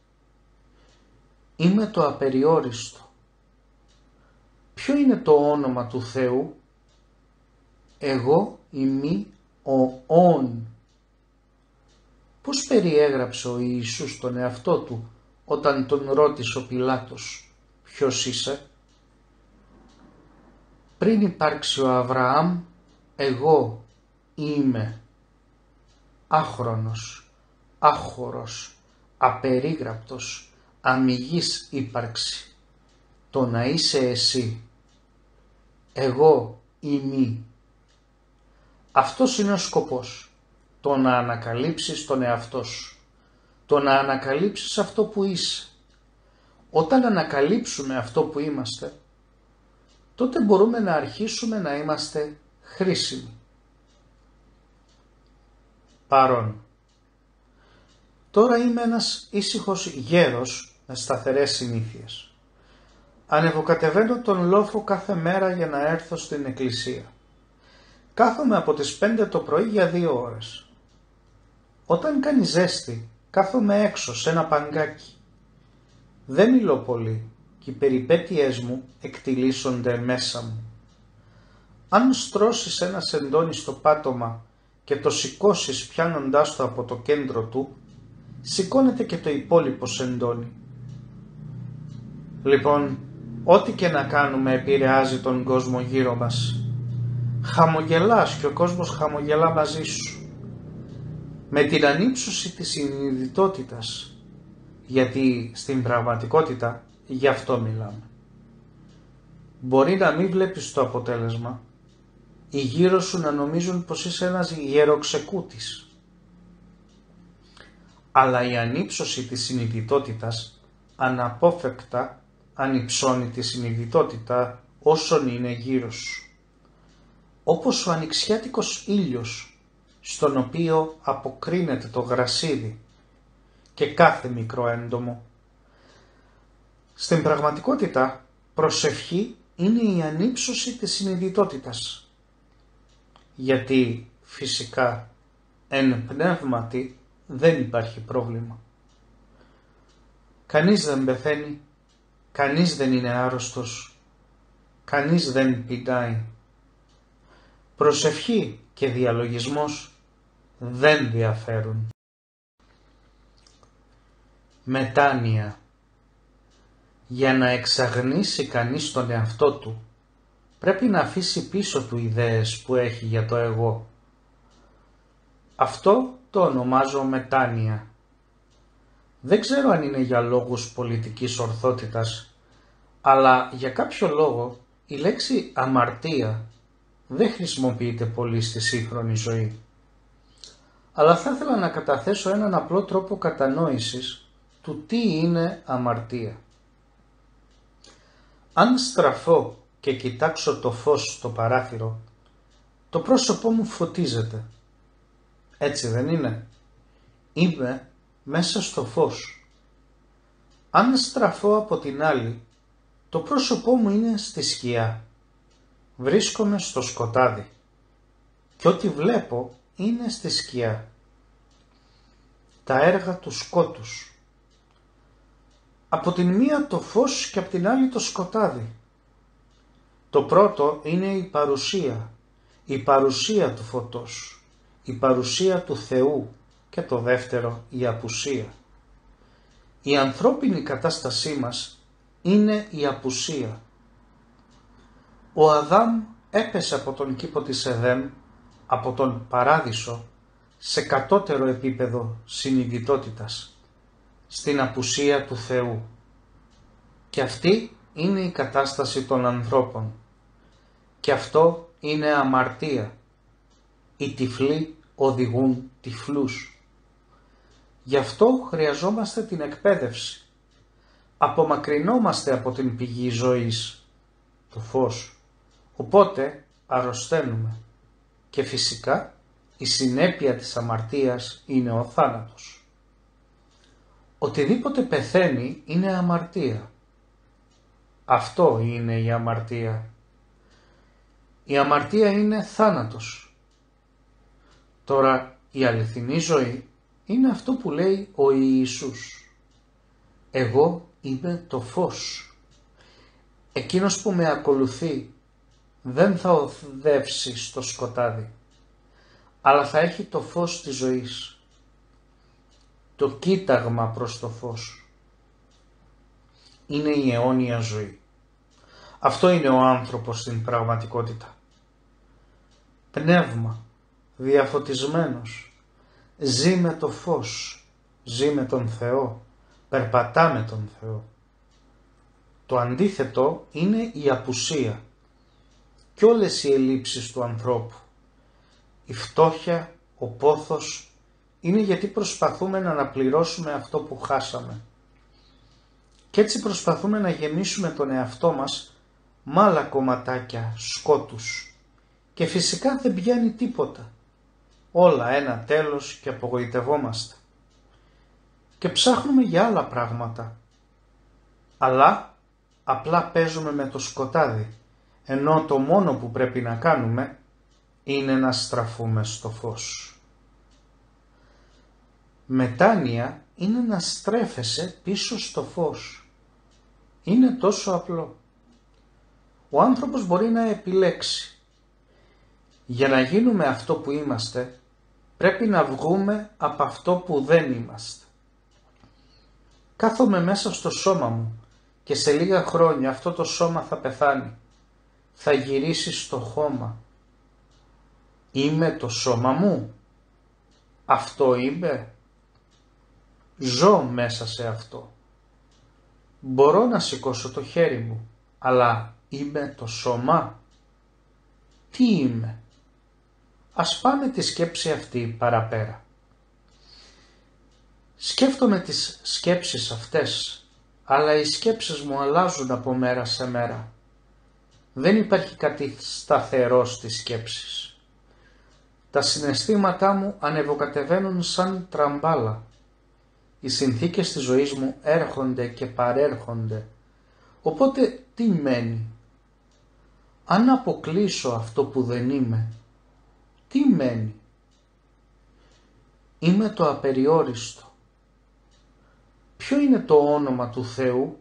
Είμαι το απεριόριστο. Ποιο είναι το όνομα του Θεού? Εγώ είμαι ο Ον. Πώς περιέγραψε ο Ιησούς τον εαυτό του όταν τον ρώτησε ο Πιλάτος ποιος είσαι? Πριν υπάρξει ο Αβραάμ, εγώ είμαι άχρονος, άχωρος, απερίγραπτος, αμυγής ύπαρξη. Το να είσαι εσύ. Εγώ είμαι. Αυτός είναι ο σκοπός. Το να ανακαλύψεις τον εαυτό σου. Το να ανακαλύψεις αυτό που είσαι. Όταν ανακαλύψουμε αυτό που είμαστε, τότε μπορούμε να αρχίσουμε να είμαστε χρήσιμοι. Παρόν. Τώρα είμαι ένας ήσυχος γέρος με σταθερές συνήθειες. Ανεβοκατεβαίνω τον λόφο κάθε μέρα για να έρθω στην εκκλησία. Κάθομαι από τις 5 το πρωί για 2 ώρες. Όταν κάνει ζέστη, κάθομαι έξω σε ένα παγκάκι. Δεν μιλώ πολύ και οι περιπέτειές μου εκτιλήσονται μέσα μου. Αν στρώσεις ένα σεντόνι στο πάτωμα και το σηκώσεις πιάνοντάς το από το κέντρο του, σηκώνεται και το υπόλοιπο σεντόνι. Λοιπόν, ό,τι και να κάνουμε επηρεάζει τον κόσμο γύρω μας. Χαμογελάς και ο κόσμος χαμογελά μαζί σου. Με την ανύψωση της συνειδητότητας, γιατί στην πραγματικότητα γι' αυτό μιλάμε. Μπορεί να μην βλέπεις το αποτέλεσμα, οι γύρω σου να νομίζουν πως είσαι ένας γεροξεκούτης. Αλλά η ανύψωση της συνειδητότητας αναπόφευκτα ανυψώνει τη συνειδητότητα όσων είναι γύρω σου. Όπως ο ανοιξιάτικος ήλιος, στον οποίο αποκρίνεται το γρασίδι και κάθε μικρό έντομο. Στην πραγματικότητα, προσευχή είναι η ανύψωση της συνειδητότητας. Γιατί φυσικά εν πνεύματι δεν υπάρχει πρόβλημα. Κανείς δεν πεθαίνει, κανείς δεν είναι άρρωστος, κανείς δεν πεινάει. Προσευχή και διαλογισμός δεν διαφέρουν. Μετάνοια. Για να εξαγνίσει κανείς τον εαυτό του, πρέπει να αφήσει πίσω του ιδέες που έχει για το εγώ. Αυτό το ονομάζω μετάνοια. Δεν ξέρω αν είναι για λόγους πολιτικής ορθότητας, αλλά για κάποιο λόγο η λέξη αμαρτία δεν χρησιμοποιείται πολύ στη σύγχρονη ζωή. Αλλά θα ήθελα να καταθέσω έναν απλό τρόπο κατανόησης του τι είναι αμαρτία. Αν στραφώ και κοιτάξω το φως στο παράθυρο, το πρόσωπό μου φωτίζεται. Έτσι δεν είναι? Είμαι μέσα στο φως. Αν στραφώ από την άλλη, το πρόσωπό μου είναι στη σκιά. Βρίσκομαι στο σκοτάδι και ό,τι βλέπω είναι στη σκιά. Τα έργα του σκότους. Από την μία το φως και από την άλλη το σκοτάδι. Το πρώτο είναι η παρουσία του φωτός, η παρουσία του Θεού και το δεύτερο η απουσία. Η ανθρώπινη κατάστασή μας είναι η απουσία. Ο Αδάμ έπεσε από τον κήπο της Εδέμ, από τον παράδεισο, σε κατώτερο επίπεδο συνειδητότητας. στην απουσία του Θεού. Και αυτή είναι η κατάσταση των ανθρώπων. Και αυτό είναι αμαρτία. Οι τυφλοί οδηγούν τυφλούς. Γι' αυτό χρειαζόμαστε την εκπαίδευση. Απομακρυνόμαστε από την πηγή ζωής, το φως. Οπότε αρρωσταίνουμε. Και φυσικά η συνέπεια της αμαρτίας είναι ο θάνατος. Οτιδήποτε πεθαίνει είναι αμαρτία. Αυτό είναι η αμαρτία. Η αμαρτία είναι θάνατος. Τώρα η αληθινή ζωή είναι αυτό που λέει ο Ιησούς. Εγώ είμαι το φως. Εκείνος που με ακολουθεί δεν θα οδεύσει στο σκοτάδι, αλλά θα έχει το φως της ζωής. Το κοίταγμα προς το φως είναι η αιώνια ζωή. Αυτό είναι ο άνθρωπος στην πραγματικότητα. Πνεύμα, διαφωτισμένος, ζει με το φως, ζει με τον Θεό, περπατά με τον Θεό. Το αντίθετο είναι η απουσία και όλες οι ελλείψεις του ανθρώπου. Η φτώχεια, ο πόθος είναι γιατί προσπαθούμε να αναπληρώσουμε αυτό που χάσαμε. Και έτσι προσπαθούμε να γεμίσουμε τον εαυτό μας με άλλα κομματάκια σκότους. Και φυσικά δεν πιάνει τίποτα. Όλα ένα τέλος και απογοητευόμαστε. Και ψάχνουμε για άλλα πράγματα. Αλλά απλά παίζουμε με το σκοτάδι, ενώ το μόνο που πρέπει να κάνουμε είναι να στραφούμε στο φως. Μετάνοια είναι να στρέφεσαι πίσω στο φως. Είναι τόσο απλό. Ο άνθρωπος μπορεί να επιλέξει. Για να γίνουμε αυτό που είμαστε, πρέπει να βγούμε από αυτό που δεν είμαστε. Κάθομαι μέσα στο σώμα μου και σε λίγα χρόνια αυτό το σώμα θα πεθάνει. Θα γυρίσει στο χώμα. Είμαι το σώμα μου. Αυτό είμαι. Ζω μέσα σε αυτό. Μπορώ να σηκώσω το χέρι μου, αλλά είμαι το σώμα. Τι είμαι? Ας πάμε τη σκέψη αυτή παραπέρα. Σκέφτομαι τις σκέψεις αυτές, αλλά οι σκέψεις μου αλλάζουν από μέρα σε μέρα. Δεν υπάρχει κάτι σταθερό στις σκέψεις. Τα συναισθήματά μου ανεβοκατεβαίνουν σαν τραμπάλα. Οι συνθήκες της ζωής μου έρχονται και παρέρχονται. Οπότε τι μένει? Αν αποκλείσω αυτό που δεν είμαι, τι μένει? Είμαι το απεριόριστο. Ποιο είναι το όνομα του Θεού?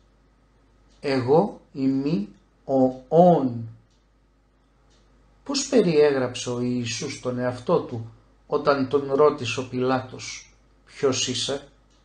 Εγώ είμαι ο Ον. Πώς περιέγραψε ο Ιησούς τον εαυτό του όταν τον ρώτησε ο Πιλάτος ποιος είσαι?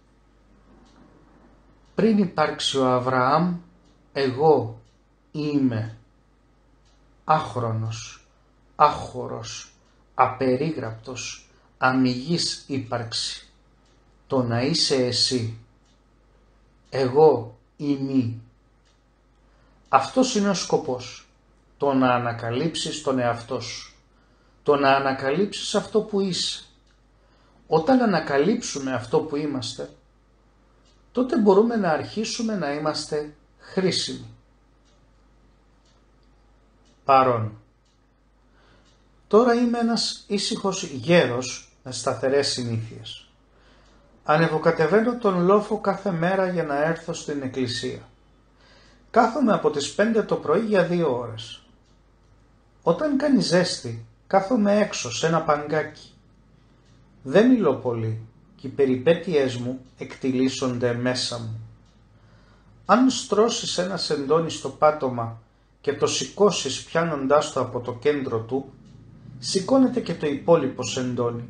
Πριν υπάρξει ο Αβραάμ, εγώ είμαι άχρονος, άχωρος, απερίγραπτος, αμυγής ύπαρξη. Το να είσαι εσύ. Εγώ είμαι. Αυτός είναι ο σκοπός. Το να ανακαλύψεις τον εαυτό σου. Το να ανακαλύψεις αυτό που είσαι. Όταν ανακαλύψουμε αυτό που είμαστε, τότε μπορούμε να αρχίσουμε να είμαστε χρήσιμοι. Παρών. Τώρα είμαι ένας ήσυχος γέρος με σταθερές συνήθειες. Ανεβοκατεβαίνω τον λόφο κάθε μέρα για να έρθω στην εκκλησία. Κάθομαι από τις 5 το πρωί για 2 ώρες. Όταν κάνει ζέστη, κάθομαι έξω σε ένα παγκάκι. Δεν μιλώ πολύ και οι περιπέτειές μου εκτιλήσονται μέσα μου. Αν στρώσεις ένα σεντόνι στο πάτωμα και το σηκώσεις πιάνοντάς το από το κέντρο του, σηκώνεται και το υπόλοιπο σεντόνι.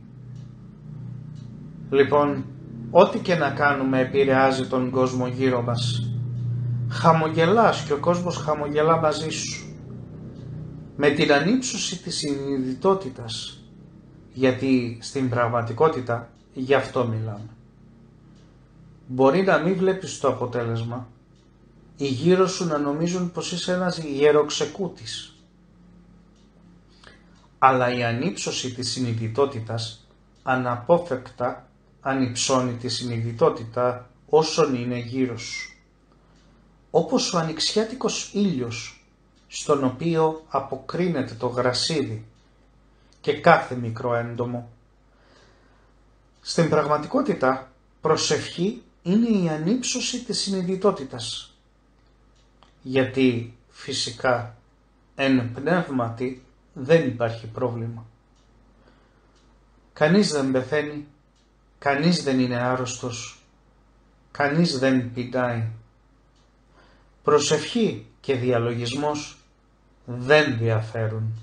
Λοιπόν, ό,τι και να κάνουμε επηρεάζει τον κόσμο γύρω μας. Χαμογελάς και ο κόσμος χαμογελά μαζί σου. Με την ανύψωση της συνειδητότητας, γιατί στην πραγματικότητα γι' αυτό μιλάμε. Μπορεί να μην βλέπεις το αποτέλεσμα, οι γύρω σου να νομίζουν πως είσαι ένας γεροξεκούτης. Αλλά η ανύψωση της συνειδητότητας αναπόφευκτα ανυψώνει τη συνειδητότητα όσων είναι γύρω σου. Όπως ο ανοιξιάτικος ήλιος, στον οποίο αποκρίνεται το γρασίδι και κάθε μικρό έντομο. Στην πραγματικότητα, προσευχή είναι η ανύψωση της συνειδητότητας. Γιατί φυσικά εν πνεύματι δεν υπάρχει πρόβλημα. Κανείς δεν πεθαίνει, κανείς δεν είναι άρρωστος, κανείς δεν πεινάει. Προσευχή και διαλογισμός δεν διαφέρουν.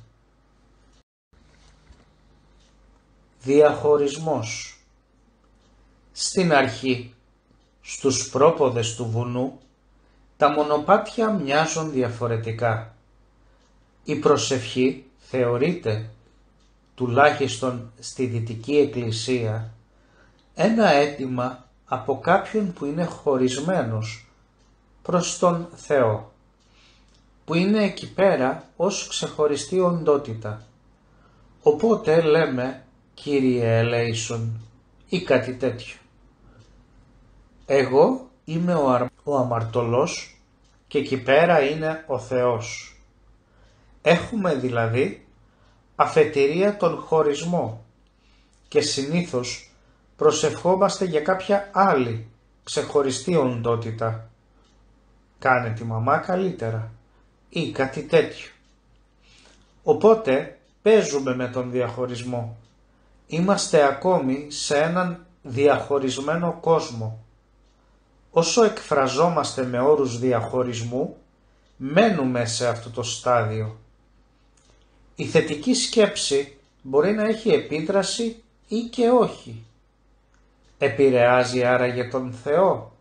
Διαχωρισμός. Στην αρχή, στους πρόποδες του βουνού, τα μονοπάτια μοιάζουν διαφορετικά. Η προσευχή θεωρείται, τουλάχιστον στη Δυτική Εκκλησία, ένα αίτημα από κάποιον που είναι χωρισμένος προς τον Θεό, που είναι εκεί πέρα ως ξεχωριστή οντότητα. Οπότε λέμε «Κύριε ελέησον» ή κάτι τέτοιο. Εγώ είμαι ο αμαρτωλός και εκεί πέρα είναι ο Θεός. Έχουμε δηλαδή αφετηρία τον χωρισμό και συνήθως προσευχόμαστε για κάποια άλλη ξεχωριστή οντότητα. Κάνε τη μαμά καλύτερα ή κάτι τέτοιο. Οπότε παίζουμε με τον διαχωρισμό. Είμαστε ακόμη σε έναν διαχωρισμένο κόσμο. Όσο εκφραζόμαστε με όρους διαχωρισμού, μένουμε σε αυτό το στάδιο. Η θετική σκέψη μπορεί να έχει επίδραση ή και όχι. Επηρεάζει άραγε τον Θεό?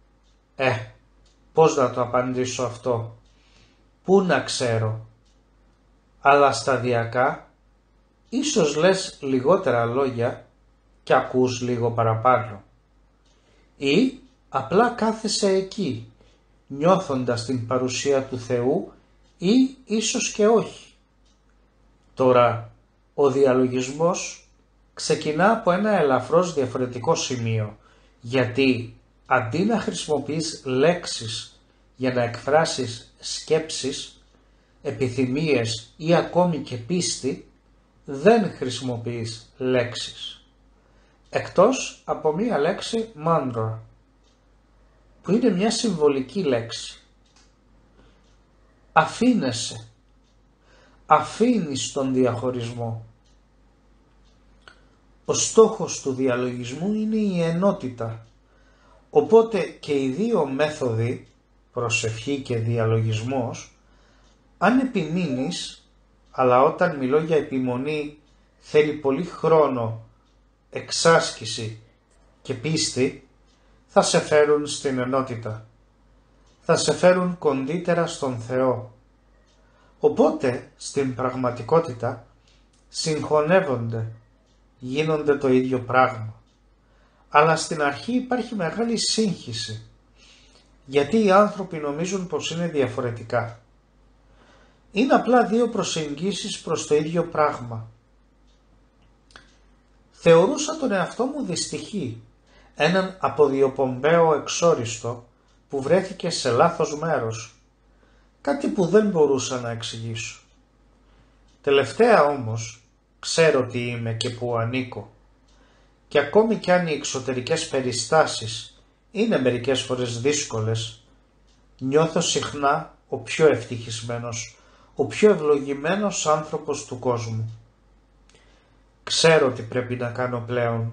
Πώς να το απαντήσω αυτό? Πού να ξέρω? Αλλά σταδιακά, ίσως λες λιγότερα λόγια και ακούς λίγο παραπάνω. Ή απλά κάθεσαι εκεί, νιώθοντας την παρουσία του Θεού ή ίσως και όχι. Τώρα, ο διαλογισμός ξεκινά από ένα ελαφρώς διαφορετικό σημείο, γιατί αντί να χρησιμοποιείς λέξεις για να εκφράσεις σκέψεις, επιθυμίες ή ακόμη και πίστη, δεν χρησιμοποιείς λέξεις. Εκτός από μία λέξη mantra, που είναι μια συμβολική λέξη. Αφήνεσαι. Αφήνεις τον διαχωρισμό. Ο στόχος του διαλογισμού είναι η ενότητα. Οπότε και οι δύο μέθοδοι, προσευχή και διαλογισμός, αν επιμείνεις, αλλά όταν μιλώ για επιμονή θέλει πολύ χρόνο, εξάσκηση και πίστη, θα σε φέρουν στην ενότητα. Θα σε φέρουν κοντύτερα στον Θεό. Οπότε, στην πραγματικότητα, συγχωνεύονται, γίνονται το ίδιο πράγμα. Αλλά στην αρχή υπάρχει μεγάλη σύγχυση, γιατί οι άνθρωποι νομίζουν πως είναι διαφορετικά. Είναι απλά δύο προσεγγίσεις προς το ίδιο πράγμα. Θεωρούσα τον εαυτό μου δυστυχή, έναν αποδιοπομπαίο εξόριστο που βρέθηκε σε λάθος μέρος, κάτι που δεν μπορούσα να εξηγήσω. Τελευταία όμως ξέρω τι είμαι και που ανήκω, και ακόμη κι αν οι εξωτερικές περιστάσεις είναι μερικές φορές δύσκολες, νιώθω συχνά ο πιο ευτυχισμένος, ο πιο ευλογημένος άνθρωπος του κόσμου. Ξέρω τι πρέπει να κάνω πλέον.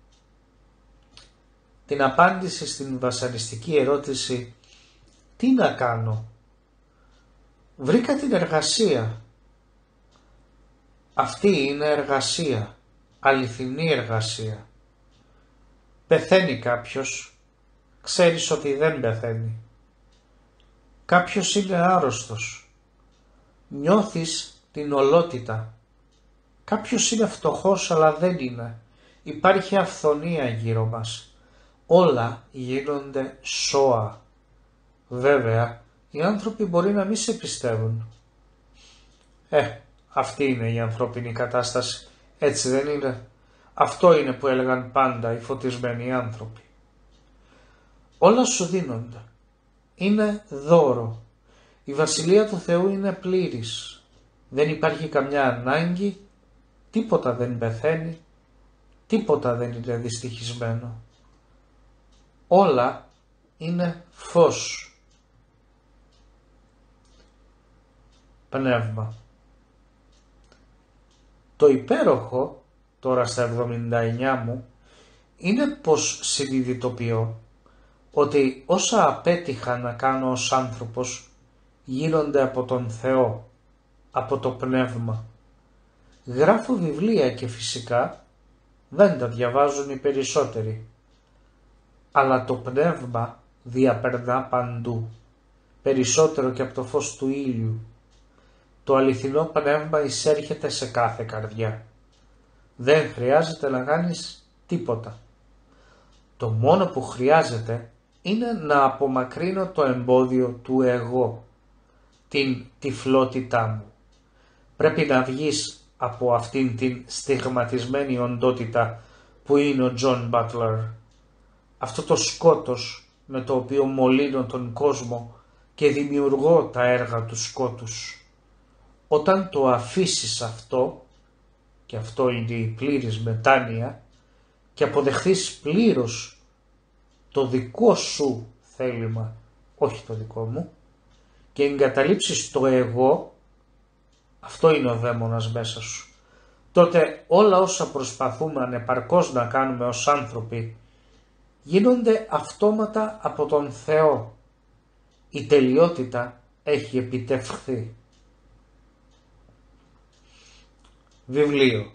Την απάντηση στην βασανιστική ερώτηση «Τι να κάνω?» βρήκα την εργασία. Αυτή είναι εργασία, αληθινή εργασία. Πεθαίνει κάποιος, ξέρεις ότι δεν πεθαίνει. Κάποιος είναι άρρωστος, νιώθεις την ολότητα. Κάποιος είναι φτωχός αλλά δεν είναι. Υπάρχει αυθονία γύρω μας. όλα γίνονται σώα. Βέβαια, οι άνθρωποι μπορεί να μην σε πιστεύουν. Αυτή είναι η ανθρώπινη κατάσταση, έτσι δεν είναι? Αυτό είναι που έλεγαν πάντα οι φωτισμένοι άνθρωποι. Όλα σου δίνονται. Είναι δώρο. Η Βασιλεία του Θεού είναι πλήρης. Δεν υπάρχει καμιά ανάγκη, τίποτα δεν πεθαίνει, τίποτα δεν είναι δυστυχισμένο. Όλα είναι φως. Πνεύμα. Το υπέροχο, τώρα στα 79 μου, είναι πως συνειδητοποιώ ότι όσα απέτυχα να κάνω ως άνθρωπος γίνονται από τον Θεό, από το Πνεύμα. Γράφω βιβλία και φυσικά δεν τα διαβάζουν οι περισσότεροι, αλλά το Πνεύμα διαπερνά παντού, περισσότερο και από το φως του ήλιου. Το αληθινό Πνεύμα εισέρχεται σε κάθε καρδιά. Δεν χρειάζεται να κάνεις τίποτα. Το μόνο που χρειάζεται είναι να απομακρύνω το εμπόδιο του εγώ, την τυφλότητά μου. Πρέπει να βγεις από αυτήν την στιγματισμένη οντότητα που είναι ο Τζον Μπάτλερ. Αυτό το σκότος με το οποίο μολύνω τον κόσμο και δημιουργώ τα έργα του σκότους. Όταν το αφήσεις αυτό, και αυτό είναι η πλήρης μετάνοια, και αποδεχθείς πλήρως το δικό σου θέλημα, όχι το δικό μου, και εγκαταλείψεις το εγώ, αυτό είναι ο δαίμονας μέσα σου, τότε όλα όσα προσπαθούμε ανεπαρκώς να κάνουμε ως άνθρωποι γίνονται αυτόματα από τον Θεό. Η τελειότητα έχει επιτευχθεί. Βιβλίο.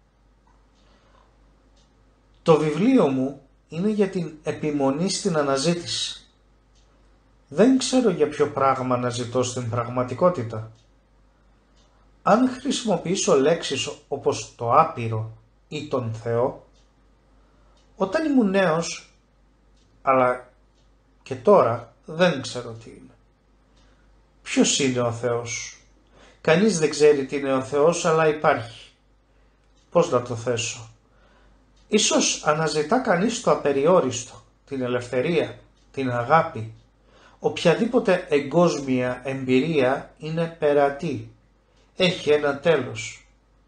Το βιβλίο μου είναι για την επιμονή στην αναζήτηση. Δεν ξέρω για ποιο πράγμα αναζητώ στην πραγματικότητα. Αν χρησιμοποιήσω λέξεις όπως το άπειρο ή τον Θεό, όταν ήμουν νέος, αλλά και τώρα δεν ξέρω τι είναι. Ποιος είναι ο Θεός? Κανείς δεν ξέρει τι είναι ο Θεός, αλλά υπάρχει. Πώς να το θέσω? Ίσως αναζητά κανείς το απεριόριστο, την ελευθερία, την αγάπη. Οποιαδήποτε εγκόσμια εμπειρία είναι περατή. Έχει ένα τέλος.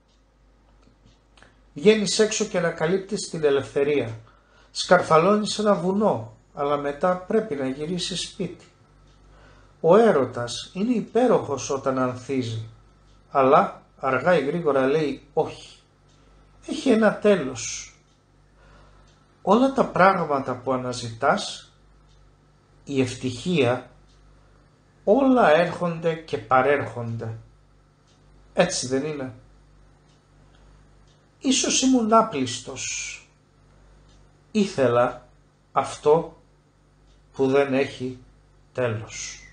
Βγαίνεις έξω και ανακαλύπτεις την ελευθερία. Σκαρφαλώνεις ένα βουνό, αλλά μετά πρέπει να γυρίσεις σπίτι. Ο έρωτας είναι υπέροχος όταν ανθίζει, αλλά αργά ή γρήγορα λέει όχι. Έχει ένα τέλος. Όλα τα πράγματα που αναζητάς, η ευτυχία, όλα έρχονται και παρέρχονται. Έτσι δεν είναι? Ίσως ήμουν άπλιστος. Ήθελα αυτό που δεν έχει τέλος.